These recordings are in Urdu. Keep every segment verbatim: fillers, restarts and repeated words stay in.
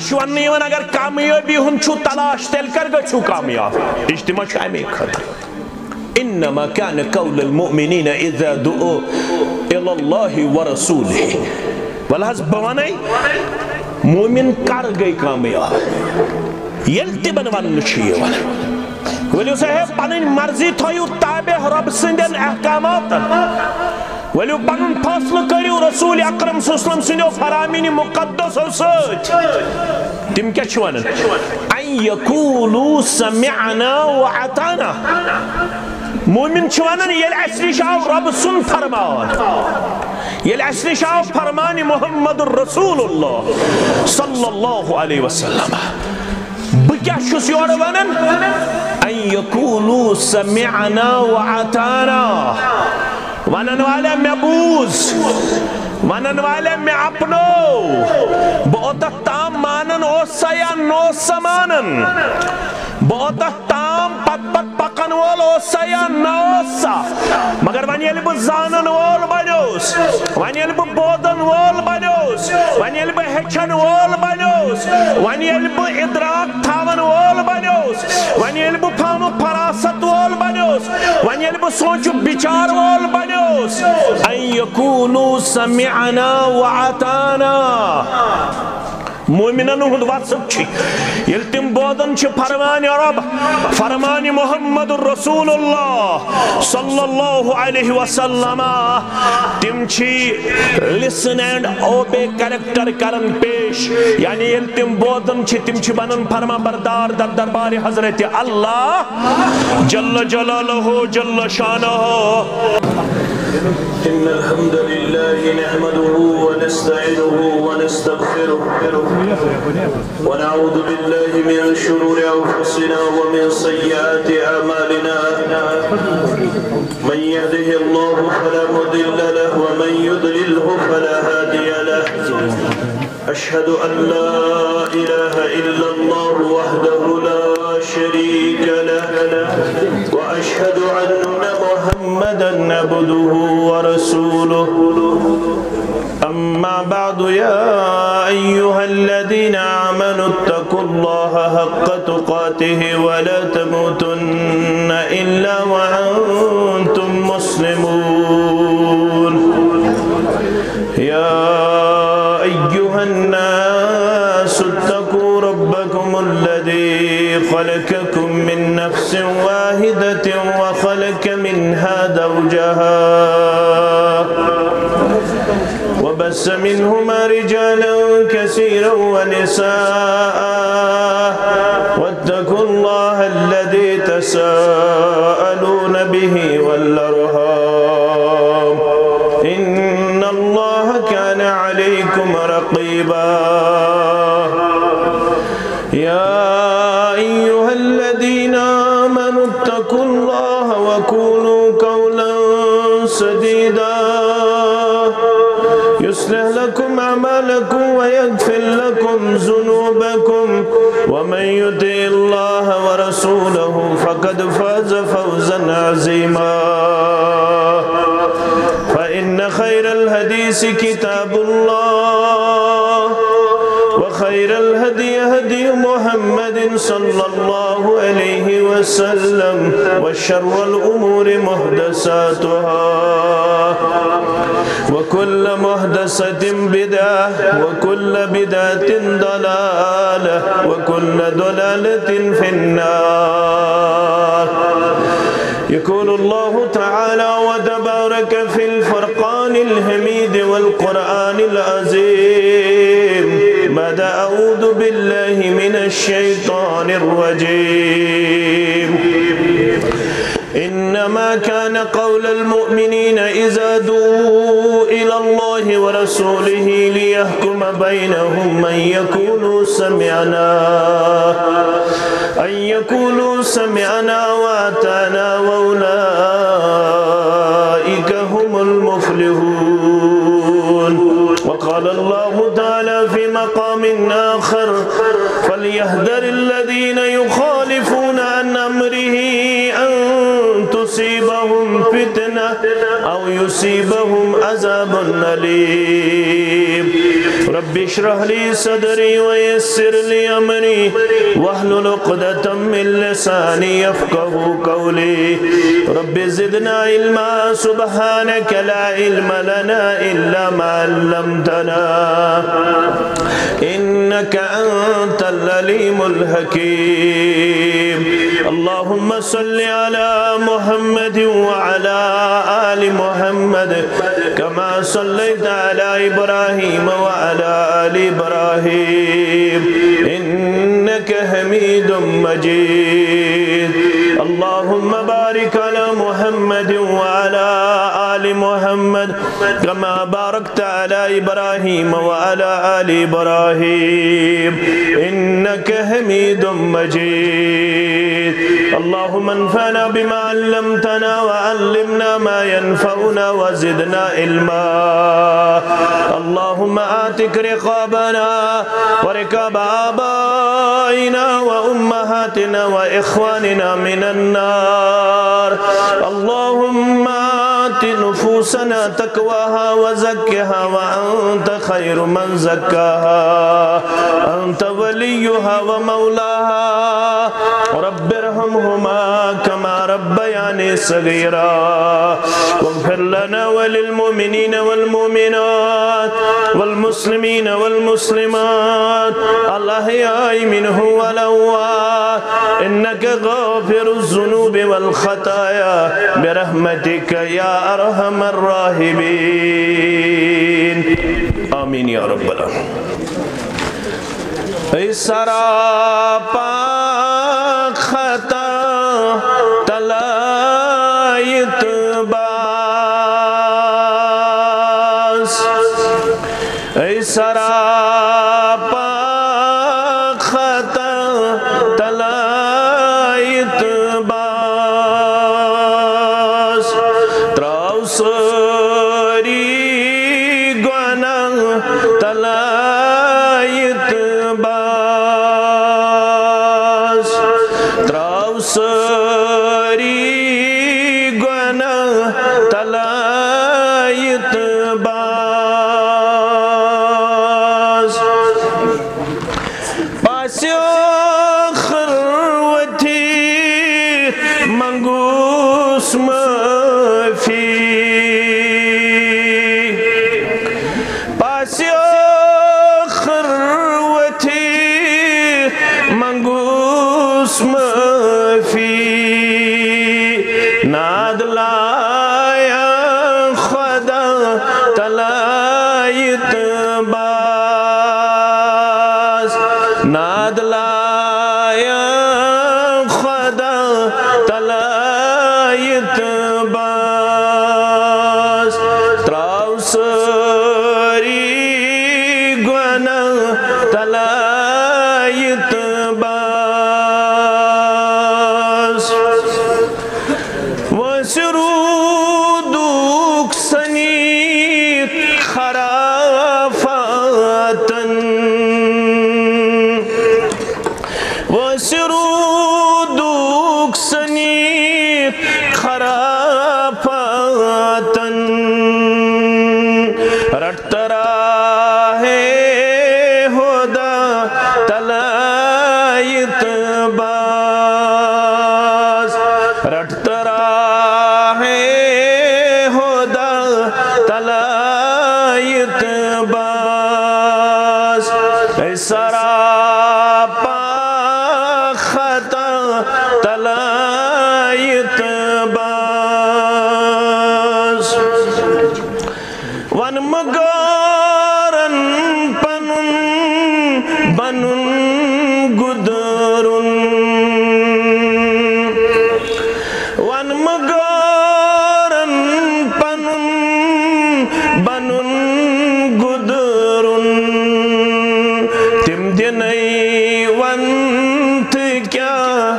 वन अगर कामयाबी हुंचु तलाश तेल कर गो कामयाब इज्तिमा अमे खतर इन्नमा कान कौलुल मुमिनीन इज़ा दुऊ इलल्लाहि व रसूलिहि वल हस बवनै मोमिन कर गई कामयाब येल तिबन वन वन वलियो साहेब पन मर्जी थयु ताबे रब सिंदन अहकामात वलियो पन फैसला करियो रसूल अकरम सल्लल्लाहु अलैहि वसल्लम फरामीनी मुकद्दस सच तिम क्या वन अन यकूलू समिअना व अताना मोमिन वन येल असनिश आव रब सुन फरमान येल असनिश आव फरमान मुहम्मदुर रसूलुल्लाह सल्लल्लाहु अलैहि वसल्लम क्या योर वन अन यकूलू समिअना व अताना वनन वाले मे बूज वनन वाले मे अपनो बहुत ताम मानन ओसा या नो समानन बहुत ताम पत पत पकन वोल ओसा या नोसा मगर वन येल बु जानन वोल बन्योस वन येल बु बोदन वोल बन्योस वन येल बु हेचन वोल बन्योस वन येल बु इदराक थावन वोल बन्योस वन येल बु फाम फरासत वोल बन्योस वन येल बु सोचु विचार वोल बन्योस अन यकूलू समिअना व अताना मोमिनन हुंद वसफ येल तिम बोदन फरमान रब फरमान मुहम्मदुर रसूलुल्लाह सल्लल्लाहु अलैहि वसल्लम तिम लिसन एंड ओबे कैरेक्टर करन पेश यानी येल तिम बोदन तिम बनन फरमा बरदार दर दरबार हजरत अल्लाह जल्ल जलालहु जल्ल शानहु إن الحمد لله نحمده ونستعينه ونستغفره ونعوذ بالله من شرور أنفسنا ومن سيئات أعمالنا من يهده الله فلا مضل له ومن يضلله فلا هادي له أشهد أن لا إله إلا الله وحده لا شريك له وأشهد أن محمدا عبده ورسوله أما بعد يا أيها الذين آمنوا اتقوا الله حق تقاته ولا تموتن إلا وأنتم مسلمون يا أيها الناس اتقوا ربكم الذي خلقكم من نفس واحدة وخلق منها زوجها وبث منهما رجالا كثيرا ونساء واتقوا الله الذي تساءلون به والأرحام إن الله كان عليكم رقيبا يا أيها الذين آمنوا اتقوا الله وقولوا قولا سديدا يصلح لكم أعمالكم ويغفر لكم ذنوبكم ومن يطع الله ورسوله فقد فاز فوزا عظيما فإن خير الحديث كتاب الله وخير الهدي هدي محمد صلى الله عليه وسلم وشر الأمور محدثاتها وكل محدثة بدعة وكل بدعة ضلالة وكل ضلالة في النار يقول الله تعالى وتبارك في الفرقان الحميد والقرآن العظيم بعد أعوذ بالله من الشيطان الرجيم إنما كان قول المؤمنين إذا دعوا إلى الله ورسوله ليحكم بينهم أن يقولوا سمعنا أن يقولوا سمعنا وأطعنا وأولئك هم المفلحون وقال الله تعالى في مقام آخر فليحذر الذين يخالفون عن أمره أن تصيبهم فتنة أو يصيبهم عذاب أليم رب اشرح لي صدري ويسر لي أمري واحلل عقدة من لساني يفقهوا قولي رب زدنا علما سبحانك لا علم لنا إلا ما علمتنا إنك أنت العليم الحكيم اللهم صل على محمد وعلى آل محمد كما صليت على إبراهيم وعلى آل إبراهيم إنك حميد مجيد اللهم بارك على محمد وعلى آل محمد كما باركت على إبراهيم وعلى آل إبراهيم إنك حميد مجيد اللهم انفعنا بما علمتنا وعلمنا ما ينفعنا وزدنا علما اللهم آتك رقابنا ورقاب آبائنا وأمهاتنا وإخواننا من النار اللهم آت نفوسنا تقواها وزكها وأنت خير من زكاها أنت وليها ومولاها رب ارحمهما كما ربياني صغيرا واغفر لنا وللمؤمنين والمؤمنات والمسلمين والمسلمات الأحياء منهم والأموات إنك غافر الذنوب والخطايا برحمتك يا أرحم الراحمين آمين يا رب العالمين اے سراپا خطا تلائیت باس اے سراپا خطا تلائیت باس تراؤ سری گناہ تلائیت باس تراؤ سری گناہ تلائیت باس پاسیو خروتی منگوس مفی پاسیو خروتی منگوس مفی ناد لایا خدا تلائیت باس ناد لایا خدا تلائیت باس تراؤ سری گناہ تلائیت باس وسرودوک سنیت خرافاتن وسرودوک سنیت خرافاتن رٹترا ہے ہدا تلائیت باس رٹترا ہے ہدا تلائیت باس اے سراپا خطا تلائیت باس ون مگارن پنن بنن گدرن ون مگارن پنن بنن گدرن تم دنئی ونت کیا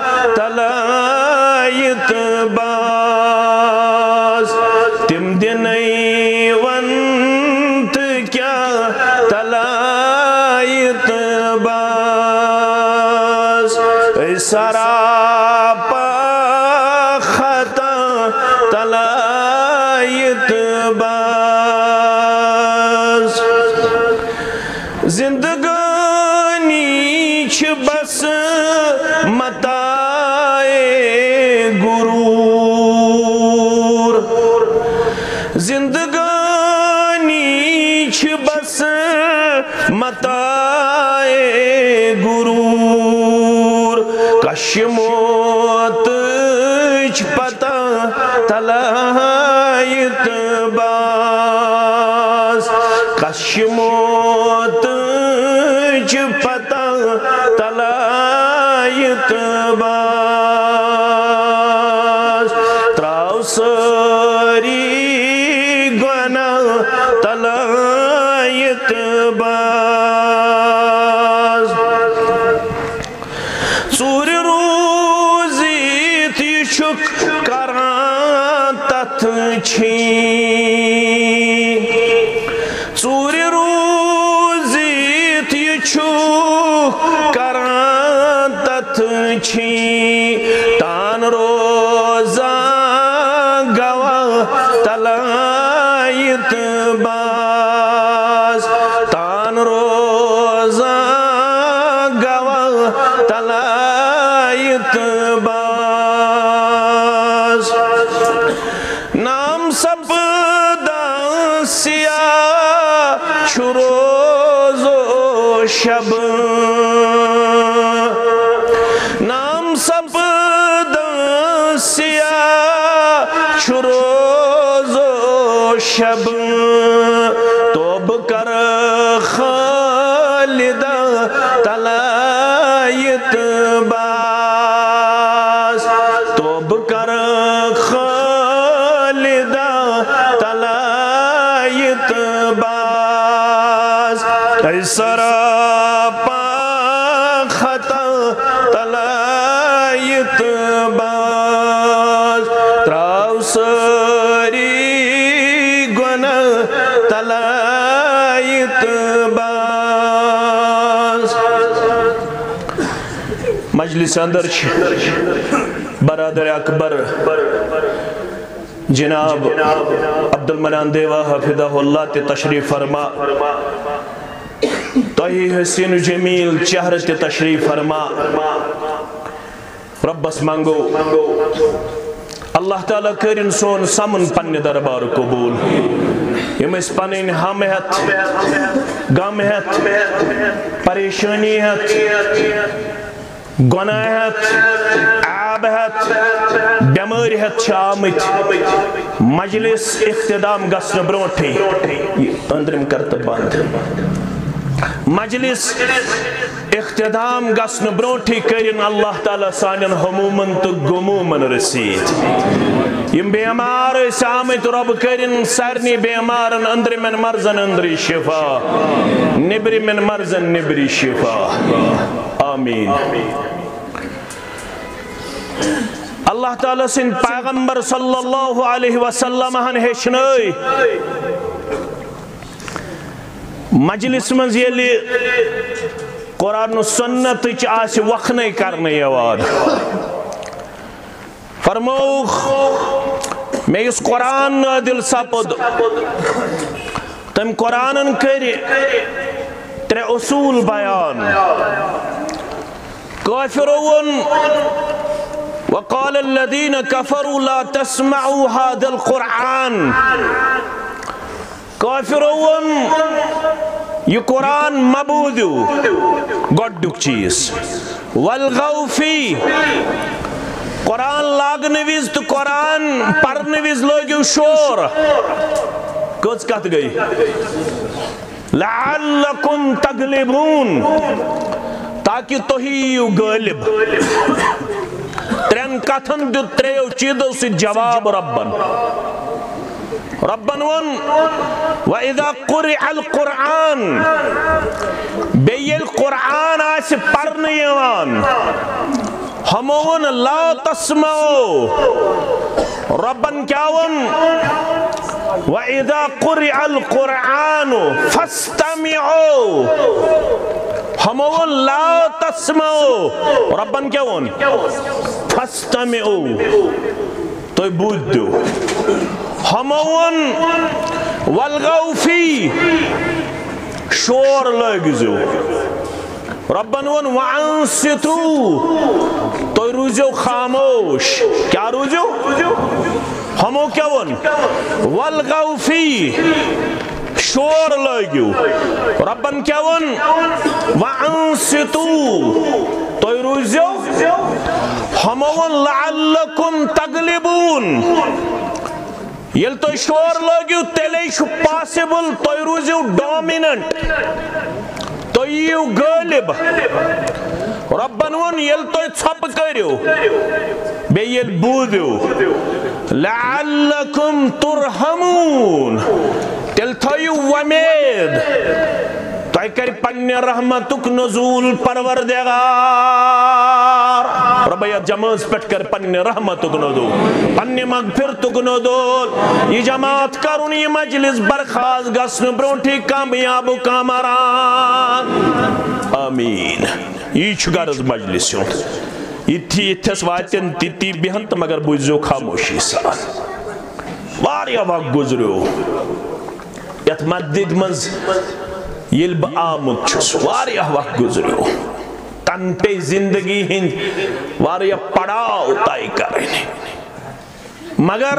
تلائیت باس تم دنئی ونت کیا تلائیت باس سراپا خطا تلائیت باس بس متائے غرور زندگانی چھ بس متائے غرور کش موت چھ پتہ تلائیت باز کش موت چھ پتہ تلائیت باز تراؤ ساری گناہ تلائیت باز ژور روزیت یہ چھک کران تتھ چھین ژور روزیت یہ چھک کران تتھ چھین تان روزان گواہ تلائیت باز تان روزان گواہ تلائیت باز نام سپدان سیاہ چھ روز و شب نام سپدان سیاہ چھ روز و شب توب کر خالدہ تلائیت باز توب کر خالدہ تلائیت باز ای سراپا خطا تلائیت باز تراؤ ساری گناہ تلائیت باز مجلس اندر برادر اکبر جناب عبد المنان دیوہ حفظہ اللہ تے تشریف فرما توہی حسین جمیل چہر تے تشریف فرما ربس منگو اللہ تعالیٰ کرن سون سمن پنہ دربار قبول یم اس پنن ہم ہت غم ہت پریشانی ہت گناہ ہت عاب ہت بیمار ہت آمت مجلس اختتام گسن برونٹھی اندرم کرت بند مجلس اختتام گسن برونٹھی کرن اللہ تعالیٰ سانن ہمومن تو گمومن رسید یم بیمار اس آمت رب کرن سارنی بیمارن اندر من مرزن اندری شفا نبری من مرزن نبری شفا آمین اللہ تعالیٰ سن پیغمبر صلی اللہ علیہ وسلم ہن ہشنائی مجلس منز یلی قرآن و سنت چاس وقنے کرنے یواد فرموخ میں اس قرآن نادل سپد تم قرآن کری ترے اصول بیان کافرون وقال الذين كفروا لا تسمعوا هذا القرآن کافرون یہ قرآن مبودو گوڑک چیز والغو فی قرآن لاغنویز تو قرآن پرنویز لوگیو شور کچھ کہت گئی لعلکم تغلبون تاکہ توہیو غالب ترین کتھن دو تریو چیدو سے جواب ربن ربن ون وَإِذَا قُرِعَ الْقُرْآنِ بیئی القرآن آئیس پرنے یوان ہمون لا تسمعو ربن کیا ون وَإِذَا قُرِعَ الْقُرْآنُ فَاسْتَمِعُوا ہمون لا تسمعو ربن کیا ون فَاسْتَمِعُوا تو بود دو ہمون والغو فی شور لگزو ربن ون وانصتو تو روزو خاموش کیا روزو ہمو کیا ون والغو فی شور لگیو ربن کیا ون وانصتو تو روزو ہمو ون لعلکم تغلبون یل تو شور لگیو تیلے شو پاسبل تو روزو ڈومیننٹ تو یو غالب ربن ون یل تو چھپ کریو بے یل بودیو لعلکم ترحمون تیل تھیو ومید تو کر پنی رحمتک نزول پروردگار رب یا جماز پٹ کر پنی رحمتک نزول پنی مغفرتک نزول یہ جماعت کرون یہ مجلس برخاز گسن برونٹی کامیاب کامران آمین یہ چھگارز مجلس یوں یہ تھی اتھس واتن تیتی بیہنت مگر بوزیو خاموشی سان واریا وقت گزریو یت مدد مز یل با آمد چھس واریا وقت گزریو تن پہ زندگی ہند واریا پڑاؤ تائی کرنے مگر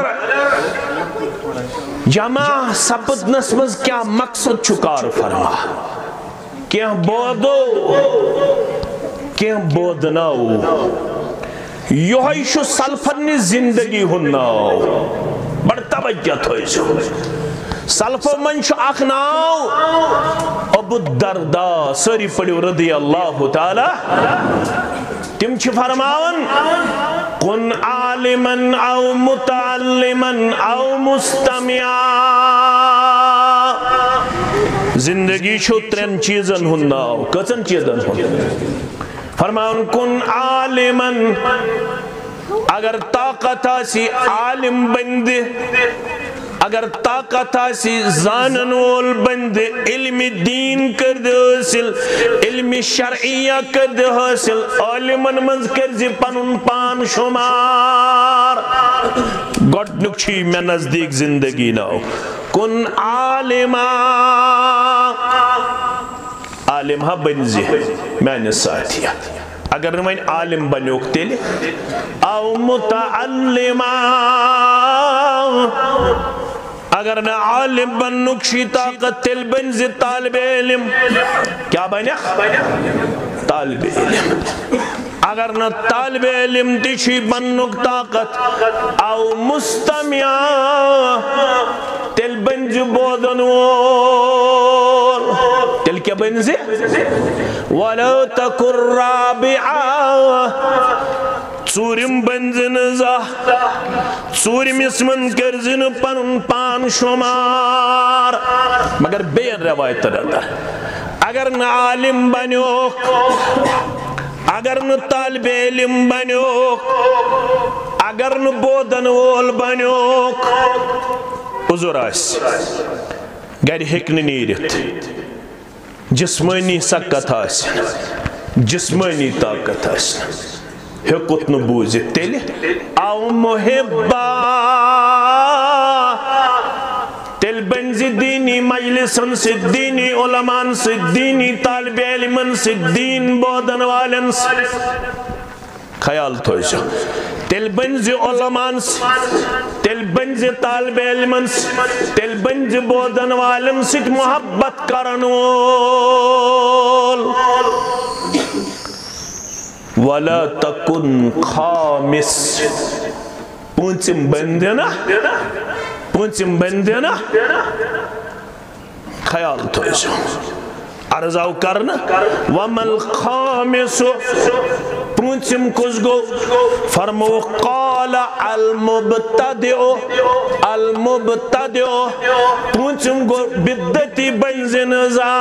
جمع سپت نسمز کیا مقصد چھکار فرما کیا بودو کیا بودناو یوہی شو سلفن زندگی ہنناو بڑھتا بجت ہوئی شو سلف من شو اخناو ابو الدردہ سری پڑیو رضی اللہ تعالی تم چھ فرماون کن عالمن او متعلمن او مستمعا زندگی شو ترین چیزن ہنناو کچن چیزن ہنناو فرماون کن عالمن اگر طاقت آسی عالم بند اگر طاقت آسی زاننول بند علم دین کرد حاصل علم شرعیہ کرد حاصل عالمن منز کرزی پنن پان شمار گوڑ نکچھی میں نزدیک زندگی ناو کن عالما عالم ہا بنزی میں نے ساتھیا اگر نمائن عالم بنیوک تیلے او متعلما اگر نہ عالم بنوک شی طاقت تل بنزی طالب علم کیا بنیخ طالب علم اگر نہ طالب علم تشی بنوک طاقت او مستمع تل بنزی بودنور تل کیا بنزی وَلَوْ تَكُرْ رَابِعَا ژوٗرِم بنزن زا ژوٗرِم اسمن کرزن پنن پان شمار مگر بین روایت رہتا اگر نہ عالم بنیوک اگر نہ طالب علم بنیوک اگر نہ بودن وول بنیوک حضور آس گر ہکن نیرت جسمانی سکت آسن جسمانی طاقت آسن ہکت نبوزت تیلی او محبا تل بنزی دینی مجلسن سے دینی علمان سے دینی طالب علمن سے دین بودن والن سے خیال توجہ تل بنزی علمان سے تل بنزی طالب علمن سے تل بنزی بودن والن سے محبت کرنول وَلَا تَكُنْ خَامِسْ پونچم بندینا پونچم بندینا خیال تو ایسو عرضاو کرنا وَمَا الْخَامِسُ پونچم کس گو فرمو قَالَ الْمُبْتَدِعُ الْمُبْتَدِعُ پونچم گو بدتی بنزن زا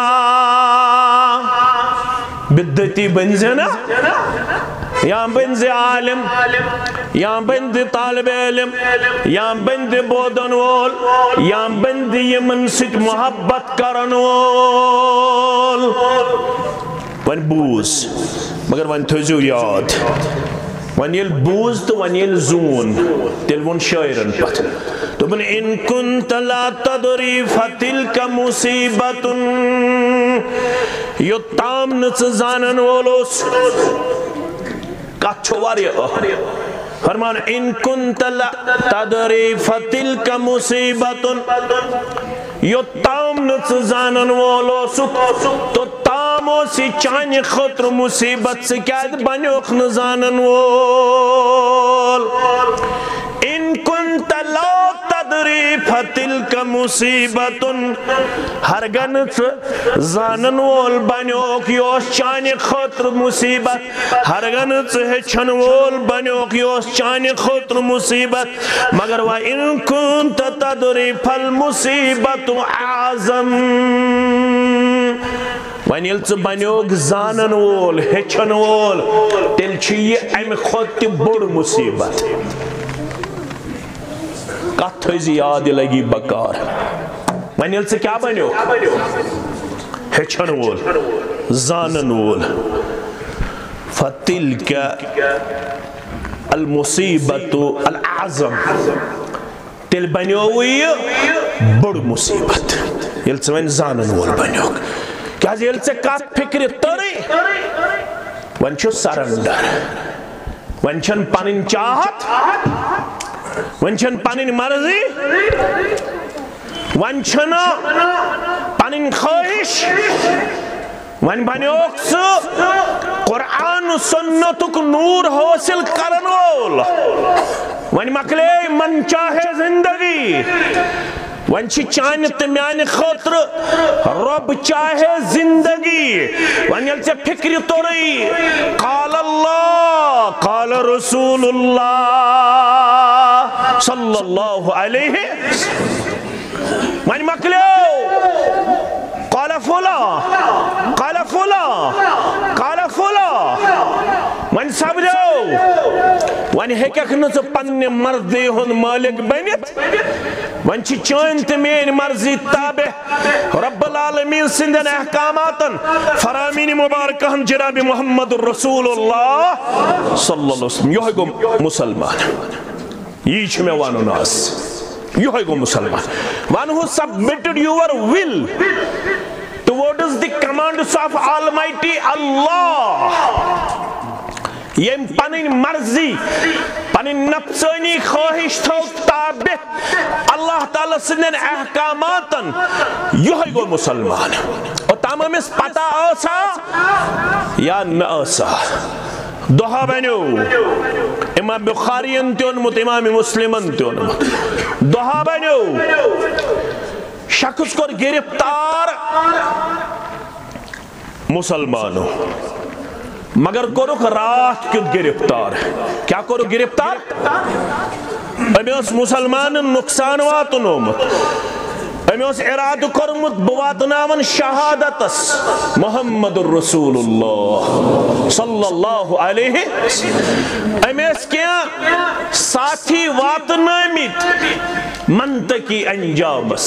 بدتی بنزنا یا بنز عالم یا بند طالب علم یا بند بودن وول یا بند یمن ست محبت کرن وول ون بوز مگر ون تھوزو یاد ون یل بوز تو ون یل زون تل ون شاعرن پت تو بن ان کنت لا تدری فتلک مصیبت یوتام نہ زانن وولوس کتھ چھو واریاہ فرمان ان کنت لا تدری فتلک مصیبت یوتام نہ زانن وولوس تو تامو سی چانہ خطر مصیبت سے کیا بنیوک نہ زانن وول ان کنت لا تدری فتلک مصیبت ہرگن زانن وول بنیوک یوس چانہ خطر مصیبت ہرگن ہچن وول بنیوک یوس چانہ خطر مصیبت مگر و ان کنت تدری فالمصیبت اعظم وین یل ژٕ بنیوک زانن وول ہچن وول تیل چھ یہ امہ کھۄتہٕ تہِ بوٚڑ مصیبت کتھ تھٲیزِ یاد یہِ لگی بکار وین یل ژٕ کیا بنیوک ہچن وول زانن وول فتلک المصیبت الاعظم تیل بنیو یہ بڑ مصیبت یل ژٕ وین زانن وول بنیوک کیا یل ژےٚ کتھ فکر تٔرٕے وۄنۍ چھُ سرنڈر وۄنۍ چھَنہٕ پنٕنۍ چاہت وۄنۍ چھَنہٕ پنٕنۍ مرضی وۄنۍ چھَنہٕ پنٕنۍ خواہش وۄنۍ بنیوک ژٕ قرآن سنتُک نور حٲصِل کرن وول وۄنۍ مکلے من چاہے زندگی وۄنۍ چھِ چانہِ تہٕ میانہِ خٲطرٕ رۄب چاہے زندگی وۄنۍ ییٚلہِ ژےٚ فکرِ توٚرٕے قال اللہ قال رسول اللہ صلی اللہ علیہ وۄنۍ مکلیو قال فلاں قال فلاں قال فلاں وۄنۍ سپدیو وۄنۍ ہیٚککھ نہٕ ژٕ پننہِ مرضی ہُنٛد مٲلک بٔنِتھ وۄنۍ چھِ چٲنۍ تہٕ میٲنۍ مرضی تابع رب العالمین سٕنٛدٮ۪ن احکاماتن فرامین مبارکہن جناب محمد رسول اللہ صلی اللہ علیہ وسلم یہوے گوٚو مسلمان یی چھُ مےٚ وَنُن آز یہوے گوٚو مسلمان one who submitted your will towards the commands of Almighty Allah یم پنن مرضی پنن نفسانی خواہش تھو تابع اللہ تعالیٰ سندن احکاماتن یہوے گو مسلمان اور تمامس پتہ آسا یا نہ آسا دہا بنیو امام بخارین تے اونمت امام مسلمن تے اونمت دہا بنیو شخص کو گرفتار مسلمانوں مگر کرو رات کیوں گرفتار کیا کرو گرفتار امی اس مسلمان نقصان واتنومت امی اس ارادہ کرمت بواتناون شہادتس محمد الرسول اللہ صلی اللہ علیہ امی اس کیا ساتھی واتنامت منطقی انجامس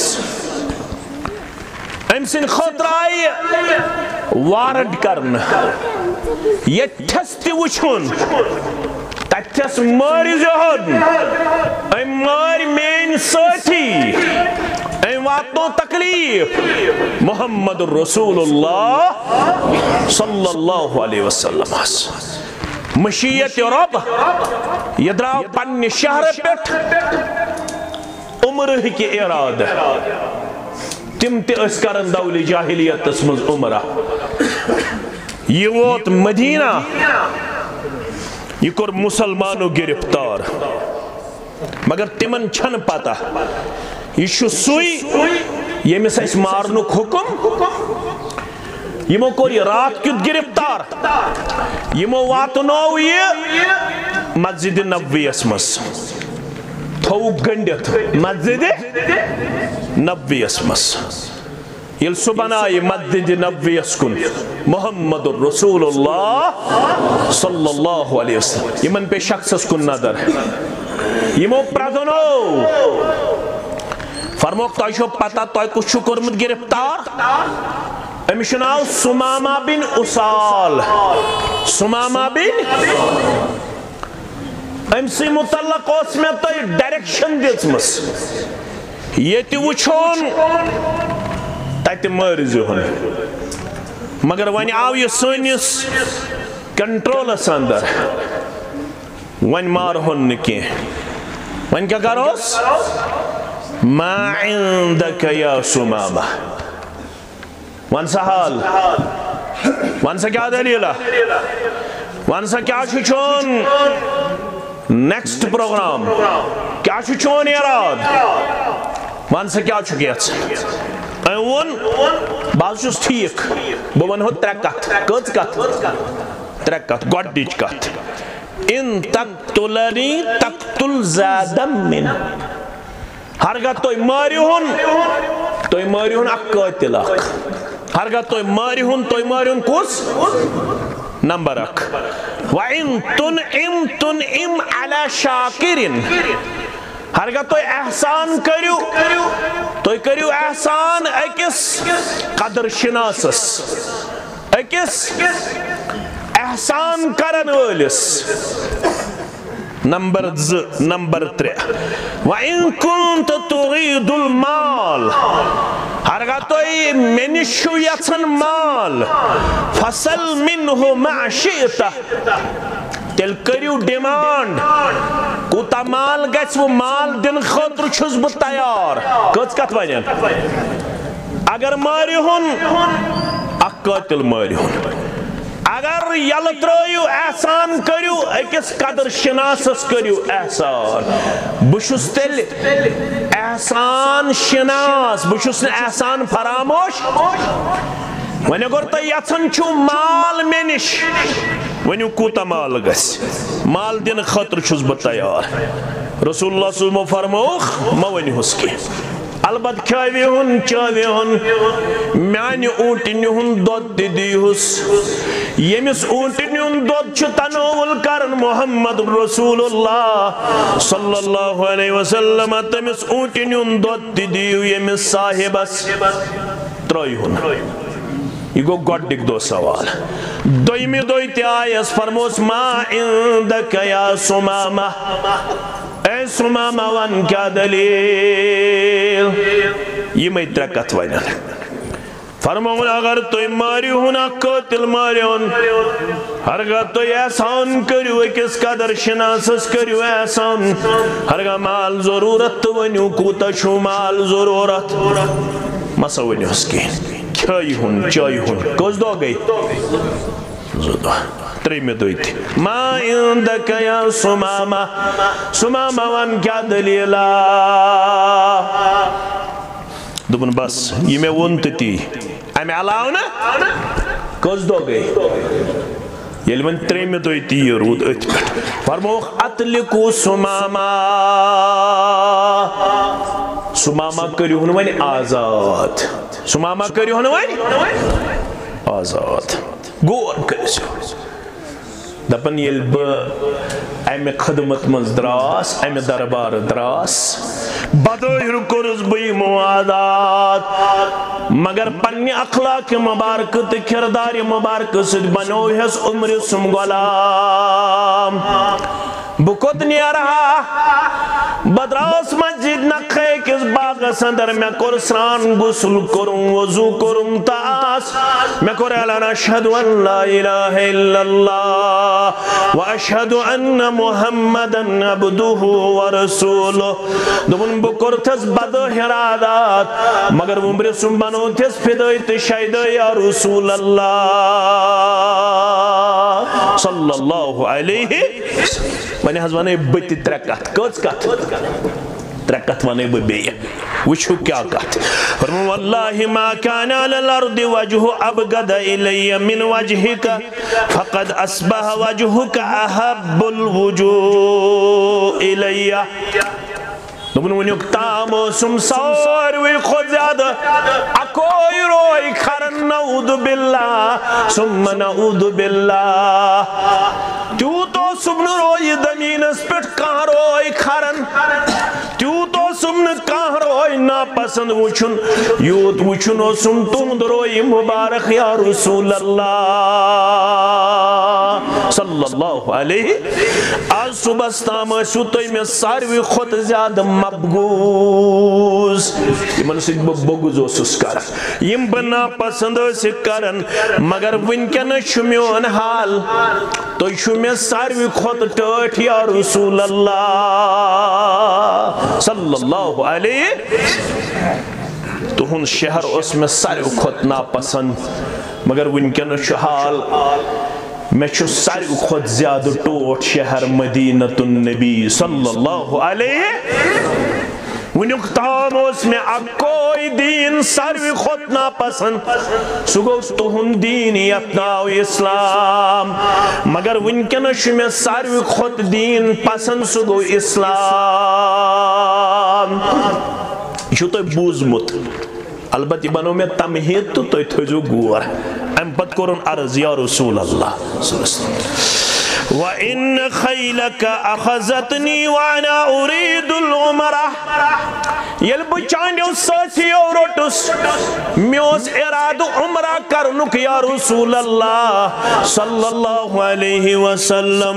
ام سن خطر آئی وارد کرنا یہ ٹھستی وچھون تتھس ماری زہن ام ماری مین ساتھی ام واتنو تکلیف محمد رسول اللہ صلی اللہ علیہ وسلم مشیت رب یہ دراو پن شہر پیٹھ عمرہ کی ارادہ تم تے اس کرن دولی جاہلیت تسمز عمرہ یہ ووت مدینہ یہ کر مسلمانو گرفتار مگر تمن چھن پتہ یہ شو سوئی یہ میں سے اس مارنک حکم یہ مو کوئی رات کیت گرفتار یہ مو واتنو یہ مسجد نبوی اسمس تھو گنڈت مسجد نبوی اسمس یل سبنائی مسجد نبوی اسکن محمد الرسول اللہ صلی اللہ علیہ وسلم یہ من پہ شخص اسکن نظر ہے یہ مو پرادنو فرموک تائشو پتا تائی کچھ شکرمت گرفتار امیشناو سمامہ بن اسال سمامہ بن امسی متعلق اس میں تو ڈائریکشن دیتمس یہ تی وچھون تیتی مرزی ہون مگر ون آو یہ سنس کنٹرولس اندر ون مارہن نکی ون کیا کروس ما عندك یا سمامہ ون سا حال ون سا کیا دلیلہ ون سا کیا چون نیکسٹ پروگرام کیا چون اراد ون سا کیا چکیت ون باز چوس ٹھیک بہ ون ہو ترے کت کت کت ترے کت گۄڈنِچ کت ان تقتلنی تقتل زادم من ہرگاہ تُہۍ مٲرِہُن تُہۍ مٲرِہُن اکھ قٲتِل اکھ ہرگاہ تُہۍ مٲرِہُن تُہۍ مٲرِہُن کُس نمبر اکھ وَإِن تُنعِم تُنعِم عَلَى شَاكِرٍ ہرگاہ تُہۍ احسان کٔرِو تُہۍ کٔرِو احسان أکِس قدر شناسس أکِس احسان کرن وٲلِس نمبر ز نمبر ترے وَإِن كُنْتَ تُرِيدُ الْمَال ہرگاہ تُہۍ مےٚ نِش چھُو یژھان مال فَصَل مِنْهُ مَا شِئْتَ تیٚلہِ کٔرِو ڈِمانڈ کوٗتاہ مال گژھِ وۄنۍ مال دِنہٕ خٲطرٕ چھُس بہٕ تیار کٔژ کتھ وَنٮ۪ن اگر مٲرِہُن اکھ قٲتِل مٲرِہُن اگر یلہٕ ترٲیِو احسان کٔرِو أکِس قدر شناسس کٔرِو احسان بہٕ چھُس تیٚلہِ احسان شناس بہٕ چھُس نہٕ احسان فراموش وۄنۍ اگر تُہۍ یژھان چھُو مال مےٚ نِش ؤنِو کوٗتاہ مال گژھِ مال دِنہٕ خٲطرٕ چھُس بہٕ تیار رسول اللہ صلی اللہ علیہ وسلم فرمووُکھ مہ ؤنۍہُس کینٛہہ البتہ کھٲوِہُن چٲوِہُن میانہِ اوٗنٹنہِ ہُنٛد دۄد تہِ دیٖہُس ییٚمِس اوٗنٹنہِ ہُنٛد دۄد چھُ تناوُل کران محمد رسول اللہ صلی اللہ علیہ وسلم تٔمِس اوٗنٹنہِ ہُنٛد دۄد تہِ دِیِو ییٚمِس صاحبس ترٲیہُن یہ گو گۄڈنِک دۄہ سوال دوٚیمہِ دۄہ تہِ آیس فرموس ما عندك یا سمامہ اے سمامہ ون کیا دلیل یمے ترے کتھ ونن فرمون اگر تُہۍ مٲرِہُن اکھ قٲتِل مٲرِہُن ہرگاہ تُہۍ احسان کٔرِو أکِس قدر شناسس کٔرِو احسان ہرگاہ مال ضروٗرت تہٕ ؤنِو کوٗتاہ چھُو مال ضروٗرت مسا ؤنِہُس کینٛہہ کھٲیہُن چٲیہُن کٔژ دۄہ گٔے زٕ دۄہ ترٛیٚیمہِ دۄہ تہِ ما عندك یا سمامہ سمامہ ون کیا دلیٖلہ دوٚپُن بس یہِ مےٚ ووٚن تہٕ تی اَمہِ علاوٕ نہٕ کٔژ دۄہ گٔے ییٚلہِ وۄنۍ ترٛیٚیمہِ دۄہ تہِ یہِ روٗد أتھۍ پٮ۪ٹھ فرمووُکھ اطلقوا سمامہ سمامہ کٔرِہُن وۄنۍ آزاد سمامہ کٔرِہُن وۄنۍ آزاد غور کٔرِو دپن ییٚلہِ بہٕ امہِ خدمت منٛز دراس امہِ دربار دراس بظٲہِر کوٚرُس بہٕ یہِ مُوادات مگر پننہِ اخلاقِ مبارکہٕ تہٕ کِردارِ مبارکہٕ سۭتۍ بنووہس عمرِ سُم غلام بہٕ کوٚت نیرٕہا بہٕ درٛاس مسجد نقہ أکِس باغس اندر مےٚ کوٚر سرٛان غسل کوٚرُم وضوٗ کوٚرُم تہٕ آس مےٚ کوٚر اعلان اشہدُ ان لا الہ الا اللہ واشہدُ ان محمدن عبدہ ورسولہ دوٚپُن بہٕ کوٚرتھس بظٲہِر عادات مگر عمرِ سُم بنووتھس فِدٲے تہٕ شیدٲے یا رسول اللہ صلی اللہ علیہ وَنہِ حظ وَنَے بہٕ تہِ ترٛےٚ کتھ کٔژ کتھ ترٛےٚ کتھ وَنَے بہٕ بیٚیہِ وٕچھِو کیٛاہ کتھ فرموو واللہ ما كان على الارض وجه ابغض الي من وجهك فقد اصبح وجهك احب الوجوه الي دوٚپُن وٕنیُک تام اوسُم ساروٕے کھۄتہٕ زیادٕ اکوے روے کھران نعوذ باللہ ثم نعوذ باللہ تیوٗت اوسُم نہٕ رویہِ زمیٖنس پٮ۪ٹھ کانٛہہ روے کھران تیوٗت اوسُم نہٕ کانٛہہ روے ناپسنٛد وٕچھُن یوٗت وٕچھُن اوسُم تُہُنٛد رویہِ مُبارک یا رسول اللہ صلی صلی اللہ علیہ آج صبح ستام اسو تو میں ساروی خود زیادہ مبغوز یمن سک بغوز اوسس کران یم بنا پسند س کران مگر ونکن چھ میون حال تو چھ میں ساروی خود ٹٹ یا رسول اللہ صلی اللہ علیہ تہن شہر اس میں ساروی خود ناپسند مگر ونکن چھ حال میں چھو ساروی خود زیادہ ٹوٹ شہر مدینۃ النبی صلی اللہ علیہ ونیک تام اس میں اکوئی دین ساروی خود ناپسند سو گو تہن دین یتناو اسلام مگر ونکن چھ میں ساروی خود دین پسند سو گو اسلام یہ چھو تو بوزمت البتہ بنو میں تمہید تو تو تھجو گور ام پت کرن عرض یا رسول اللہ صلی اللہ علیہ وسلم وَإِنَّ خَيْلَكَ أَخَذَتْنِي وَأَنَا أُرِيدُ الْعُمَرَةِ یل بہ چانڈیو ساتھیو روٹس میوس اراد عمرہ کرنک یا رسول اللہ صلی اللہ علیہ وسلم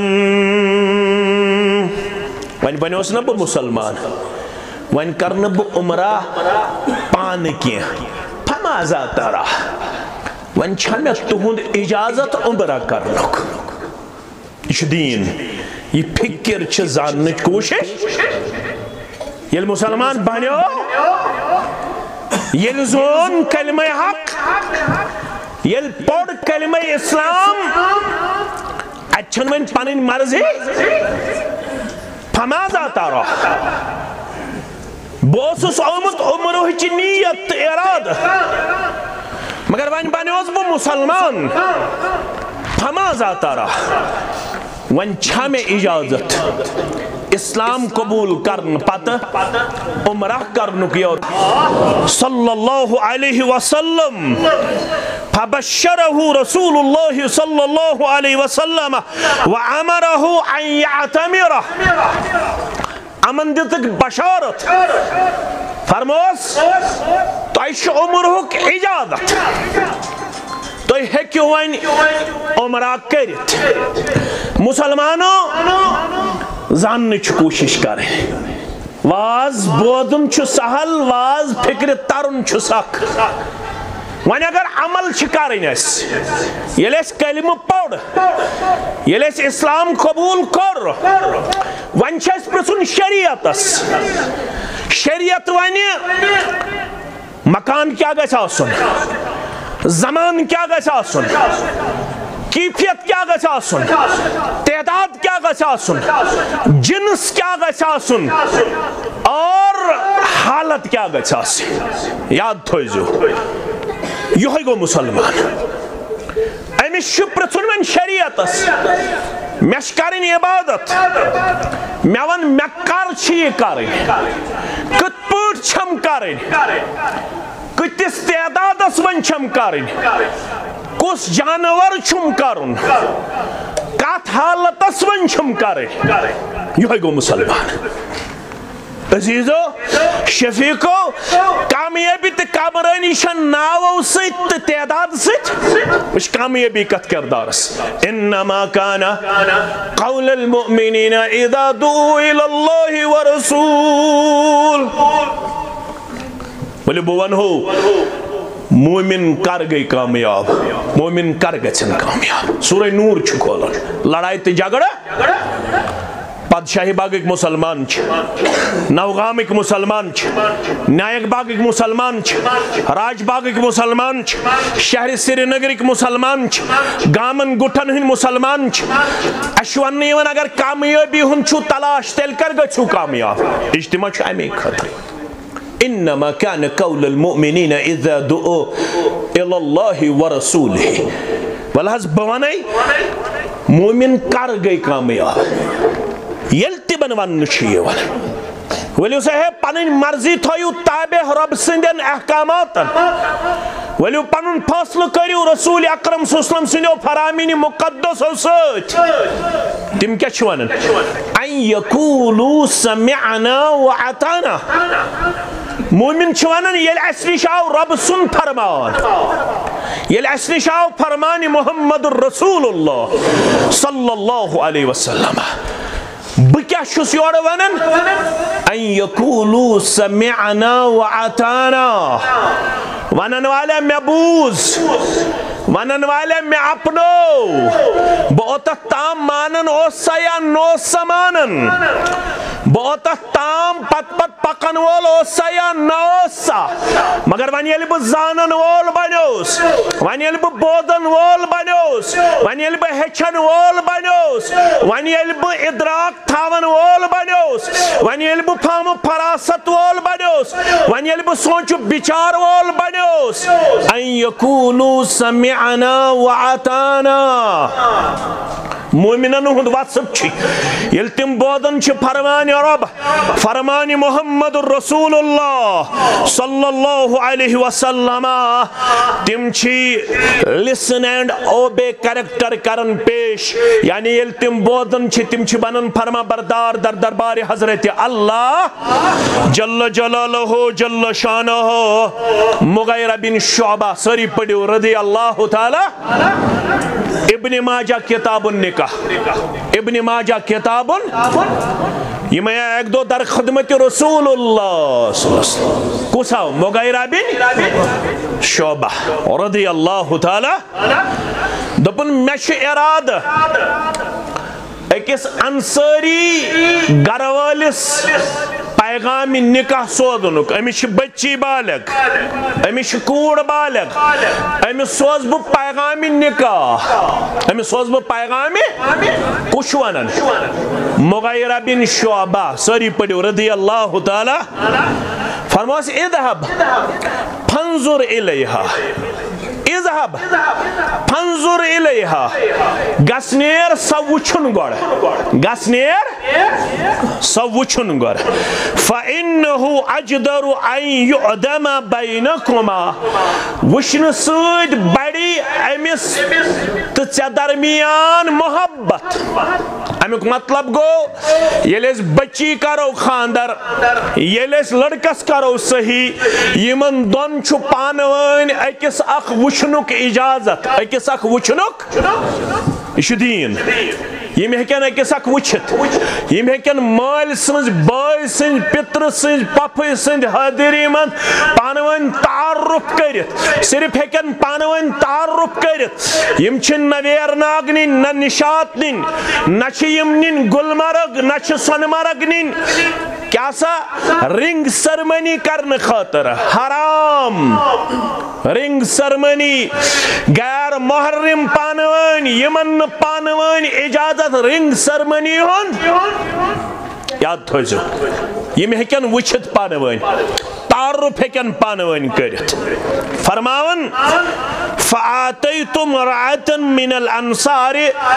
ون بنیوس نا بہ مسلمان ون کرن بہ عمرہ پان کی فماذا ترى ون چھن تہند اجازت عمرہ کرنک یہ دین یہ فکر چھ زاننچ کوشش یل مسلمان بنیو یل زون کلمہ حق یل پڑھ کلمہ اسلام اچھن ون پنن مرضی فماذا ترى بوسس آمت عمرہ چی نیت اراد مگر ون بنیوس بہ مسلمان فماذا ترى ون چھا میں اجازت اسلام قبول کرن پتہ عمرہ کرنک یور صلی اللہ علیہ وسلم فبشرہ رسول اللہ صلی اللہ علیہ وسلم وعمرہ ان یعتمرہ امن دتک بشارت فرموس تائش عمرہک اجازت تو ہیکیو وین عمرہ کرت مسلمانوں زاننچ کوشش کریں واز بودن چھ سہل واز فکر ترن چھ سخ ون اگر عمل چھ کریں اس یل اس کلمہ پڑھ یل اس اسلام قبول کر ون چھ اس پرسن شریعتس شریعت ونی مکان کیا گژھِ آسُن زمان کیا گژھِ آسُن کیفیت کیا گژھِ آسُن تعداد کیا گژھِ آسُن جنس کیا گژھِ آسُن اور حالت کیا گژھِ آسٕنۍ یاد تھٲیزیو یہوے گوٚو مسلمان أمِس چھُ پرٛژھُن وۄنۍ شریعتس مےٚ چھِ کَرٕنۍ عبادت مےٚ وَن مےٚ کر چھِ یہِ کَرٕنۍ کِتھ پٲٹھۍ چھَم کَرٕنۍ کۭتِس تعدادس وۄنۍ چھَم کَرٕنۍ کُس جانور چھُم کرُن کتھ حالتس وۄنۍ چھُم کَرٕنۍ یہوے گوٚو مسلمان عزیزو شفیقو کامیابی تہ کامرانی چھن ناوو سۭتۍ تہٕ تعداد سۭتۍ وٕچھ کامیابی کتھ کردارس انما کان قول المؤمنین اذا دعوا الى الله ورسول ولے بہ ونہو مومن کر گئی کامیاب مومن کر گژھن کامیاب سورہ نور چھ کھولن لڑائی تہ جھگڑا پادشاہی باغک مسلمان چھ نوگامک مسلمان چھ نائک باغک مسلمان چھ راج باغک مسلمان چھ شہر سری نگرک مسلمان چھ گامن گٹھن ہن مسلمان چھ اشون یون اگر کامیابی ہن چھو تلاش تیل کر گچھو کامیاب اجتماع چھ امی خطر انما كان قول المؤمنين اذا دعوا الى الله ورسوله والحظ بوانی مومن کر گئی کامیاب یلتی بنوان نشیئے والا ولیو صاحب پنن مرضی تھایو تابع رب سندین احکامات ولیو پنن فاصل کریو رسول اکرم صلی اللہ علیہ وسلم سندیو فرامین مقدس و سچ تم کیا چھوانن ان یقولو سمعنا وعطانا مومن چھوانن یل اسنی شاو رب سن فرمان یل اس نش آو فرمان محمد الرسول اللہ صلی اللہ علیہ وسلم بہ کیا چھس یور ونن ان یقولوا سمعنا وعطانا ونن والے میں بوز ونن والے میں اپنو بہ اوتت تام مانن اوسا یا نوسا مانن بہ اوتت تام پت پت پکن وول اوسا یا نوسا مگر ون یل بہ زانن وول بنیوس ون یل بہ بودن وول بنیوس ون یل بہ ہیچن وول بنیوس ون یل بہ ادراک تھاون وول بنیوس ون یل بہ فہم فراست وول بنیوس ون یل بہ سوچ بچار وول بنیوس ان یقولوا سمعنا وعطانا مومنن ہند وصف چھ یل تم بودن چھ فرمان رب فرمان محمد الرسول اللہ صلی اللہ علیہ وسلم تم چھ لسن اینڈ اوبے کریکٹر کرن پیش یعنی یل تم بودن چھ تم چھ بنن فرما بردار در دربار حضرت اللہ جل جلالہ جل شانہ مغیرہ بن شعبہ سری پڑھو رضی اللہ تعالی ابن ماجہ کتاب النکاح ابن ماجہ کتاب یہ میں ایک دو در خدمت رسول اللہ صلی اللہ علیہ وسلم کسا مغیرہ بن شعبہ رضی اللہ تعالی دپن میش اراد ایکس انصاری گروالس پیغام نکاح سوزنک امش بچی بالغ امش کوڑ بالغ امس سوز بہ پیغام نکاح امس سوز بہ پیغام کش ونن مغیرہ بن شعبہ سری پڑھو رضی اللہ تعالی فرماس اذهب فانظر الیہا اذهب فانظر الیہا گسنیر سو وچھن گوڑ گسنیر سو وچھن گوڑ فَإِنَّهُ أَجْدَرُ أَن يُعْدَمَ بَيْنَكُمَا وشن سید بڑی امس تہ درمیان محبت امیک مطلب گو یل اس بچی کرو خاندر یل اس لڑکس کرو صحیح یمن دون چھ پانوین اکس اخ وچھنک اجازت اکس اخ وچھنک یہ دین یم ہیکن اکس اخ وچھت یم ہیکن مال سنز بائی سنز پتر سنز پپی سنز حاضری من پانوین تعارف کرت صرف ہیکن پانوین تعارف کرت یم چھ نہ ویرناگ نین نہ نشات نین نہ چھ یم نین گلمرگ نہ چھ سونمرگ نین کیا سا رنگ سرمنی کرن خاطر حرام رنگ سرمنی غیر محرم پانوین یمن پانوین اجازت رنگ سرمنی ہون یاد تھوزو یم ہیکن وچھت پانوین تعارف ہیکن پانوین کرت فرماون فآتیتم رعتا من الانصار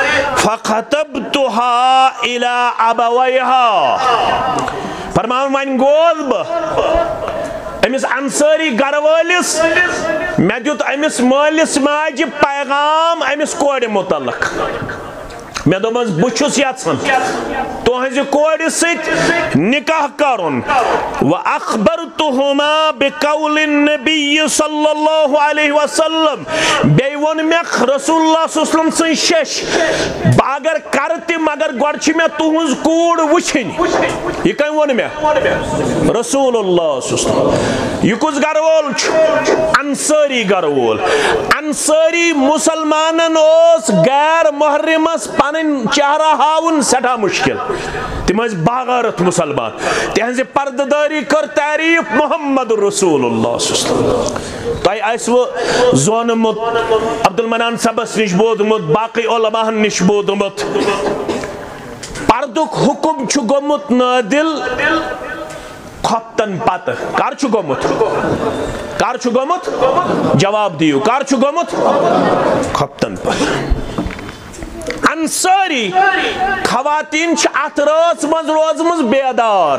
فخطبتها الى ابویها فرماون وین گول با امس انصاری گروالس میں دیت امس مالس ماجی پیغام امس کوڑ متعلق میں دوپس بچھس یژھان تہنز کورِ سۭتۍ نکاح کرن واخبرتهما بقول النبي صلى الله عليه وسلم بیٚیہِ ووٚن مےٚ رسول اللہ صلی اللہ علیہ وسلم سٕنٛز شش بہٕ اگر کرٕ تہِ مگر گۄڈٕ چھِ مےٚ تُہنز کوٗر وٕچھِنۍ یہِ کٔمۍ ووٚن مےٚ رسول اللہ صلی اللہ علیہ وسلم یہ کس گھر وول انصاری گھر وول انصاری مسلمانن اوس غیر محرمس پنن چہرہ ہاون سٹھا مشکل تم ٲسۍ باغارت مسلمان تہنزِ پردٕدٲری کٔر تعریف محمد رسول اللہ صلی اللہ علیہ وسلم تۄہہِ آسوٕ زونمُت عبدالمنان صبس نش بوٗزمُت باقٕے علماہن نش بوٗزمُت پردُک حکم چھُ گوٚمُت نٲدِل کھۄفتن پتہٕ کر چھُ گوٚمُت کر چھُ گوٚمُت جواب دِیِو کر چھُ گوٚمُت کھۄفتن پتہٕ انصاری خواتین چھ ات رٲژ منٛز روزمٕژ بیدار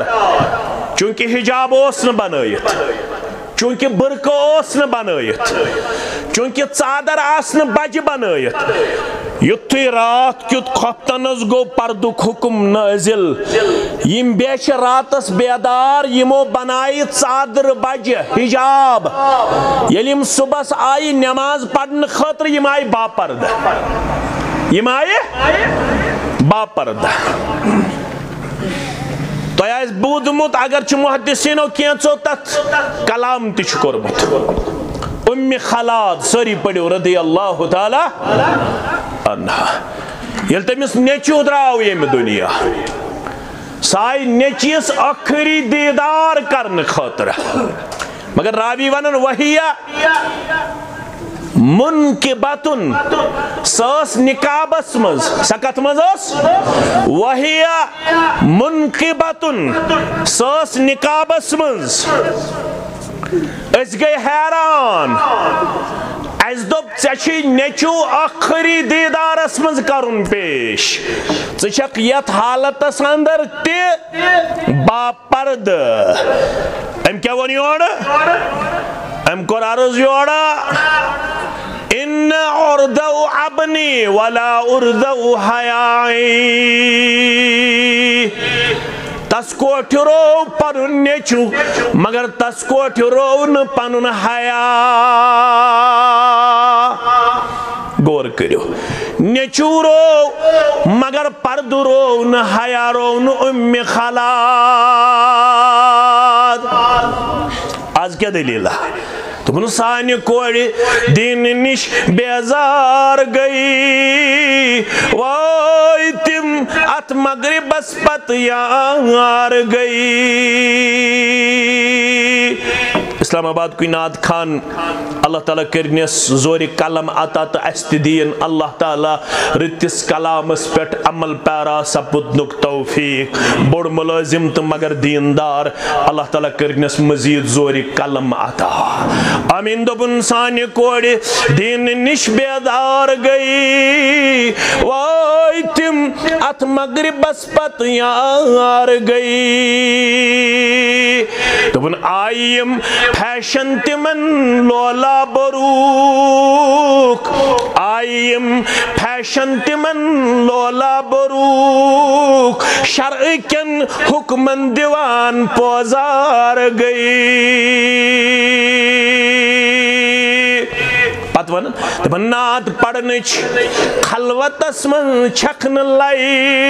چونکہ حجاب اوس نہٕ بنٲیِتھ چونکہ برقع اوس نہٕ بنٲیِتھ چونکہ ژادر آسن بجہ بنائت یتھے رات کیت کھۄفتنس گو پردک حکم نازل یم بیچ راتس بیدار یمو بنائی ژادر بجہ حجاب یل یم صبح آئی نماز پڑھن خاطر یم آئی باپردہ یم آئی باپردہ تو آئیس بودمت اگرچہ محدثینو کینچو تت کلام تچ کورمت ام خلاد سری پڑھو رضی اللہ تعالی عنہ یل تمس نیچو دراو یم دنیا سائی نیچیس آخری دیدار کرن خاطر مگر راوی ونن وحیہ منقبتن ساس نکابس مز سکت مزاس وحیہ منقبتن ساس نکابس مز اس گئی حیران اس دب چچی نیچو آخری دیدارس مز کرن پیش چچک یت حالتس اندر تی باپرد ام کیا ونی اوڑا ام کور عرض یوڑا ان اردو ابنی ولا اردو حیائی تس کوٹھ رو پنن نیچو مگر تس کوٹھ رو ن پنن حیا غور کریو نیچو رو مگر پرد رو ن حیا رو ن ام خلاد آج کیا دلیل ہے تم سانی کوڑی دین نش بیزار گئی وائی تم ات مغرب اسپت یار گئی اسلام آباد کوئی ناد خان اللہ تعالیٰ کرنیس زوری کلم عطا تو استدین اللہ تعالیٰ رتس کلامس پیٹ عمل پیرا سپدنک توفیق بڑ ملازم تو مگر دیندار اللہ تعالیٰ کرنیس مزید زوری کلم عطا آمین دبن سانی کوڑی دین نش بیدار گئی وائی تم ات مغرب اسپت یار گئی دبن آئیم فیشن تمن لولا بروک آئیم فیشن تمن لولا بروک شرع کن حکمن دیوان پوزار گئی پتون دبن ناد پڑنچ خلوت اسمن چھکن لائی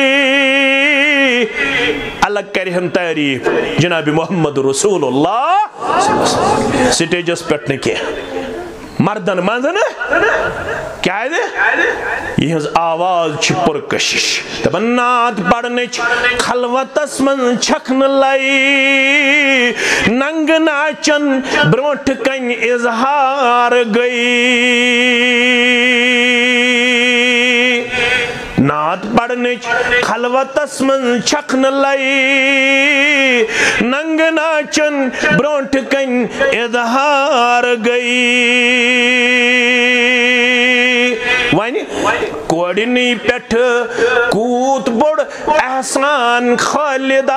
الگ کرہم تعریف جناب محمد رسول اللہ سٹیجس پٹنے کے مردن مندن کیا ہے دے یہ آواز چھ پرکشش تبنات پڑنچ خلوت اسمن چھکن لائی ننگ ناچن برونٹ کن اظہار گئی نات پڑنچ خلوت اسمن چھکن لائی ننگ ناچن برونٹ کن اظہار گئی وانی کوڑنی پیٹھ کوت بڑ احسان خالدہ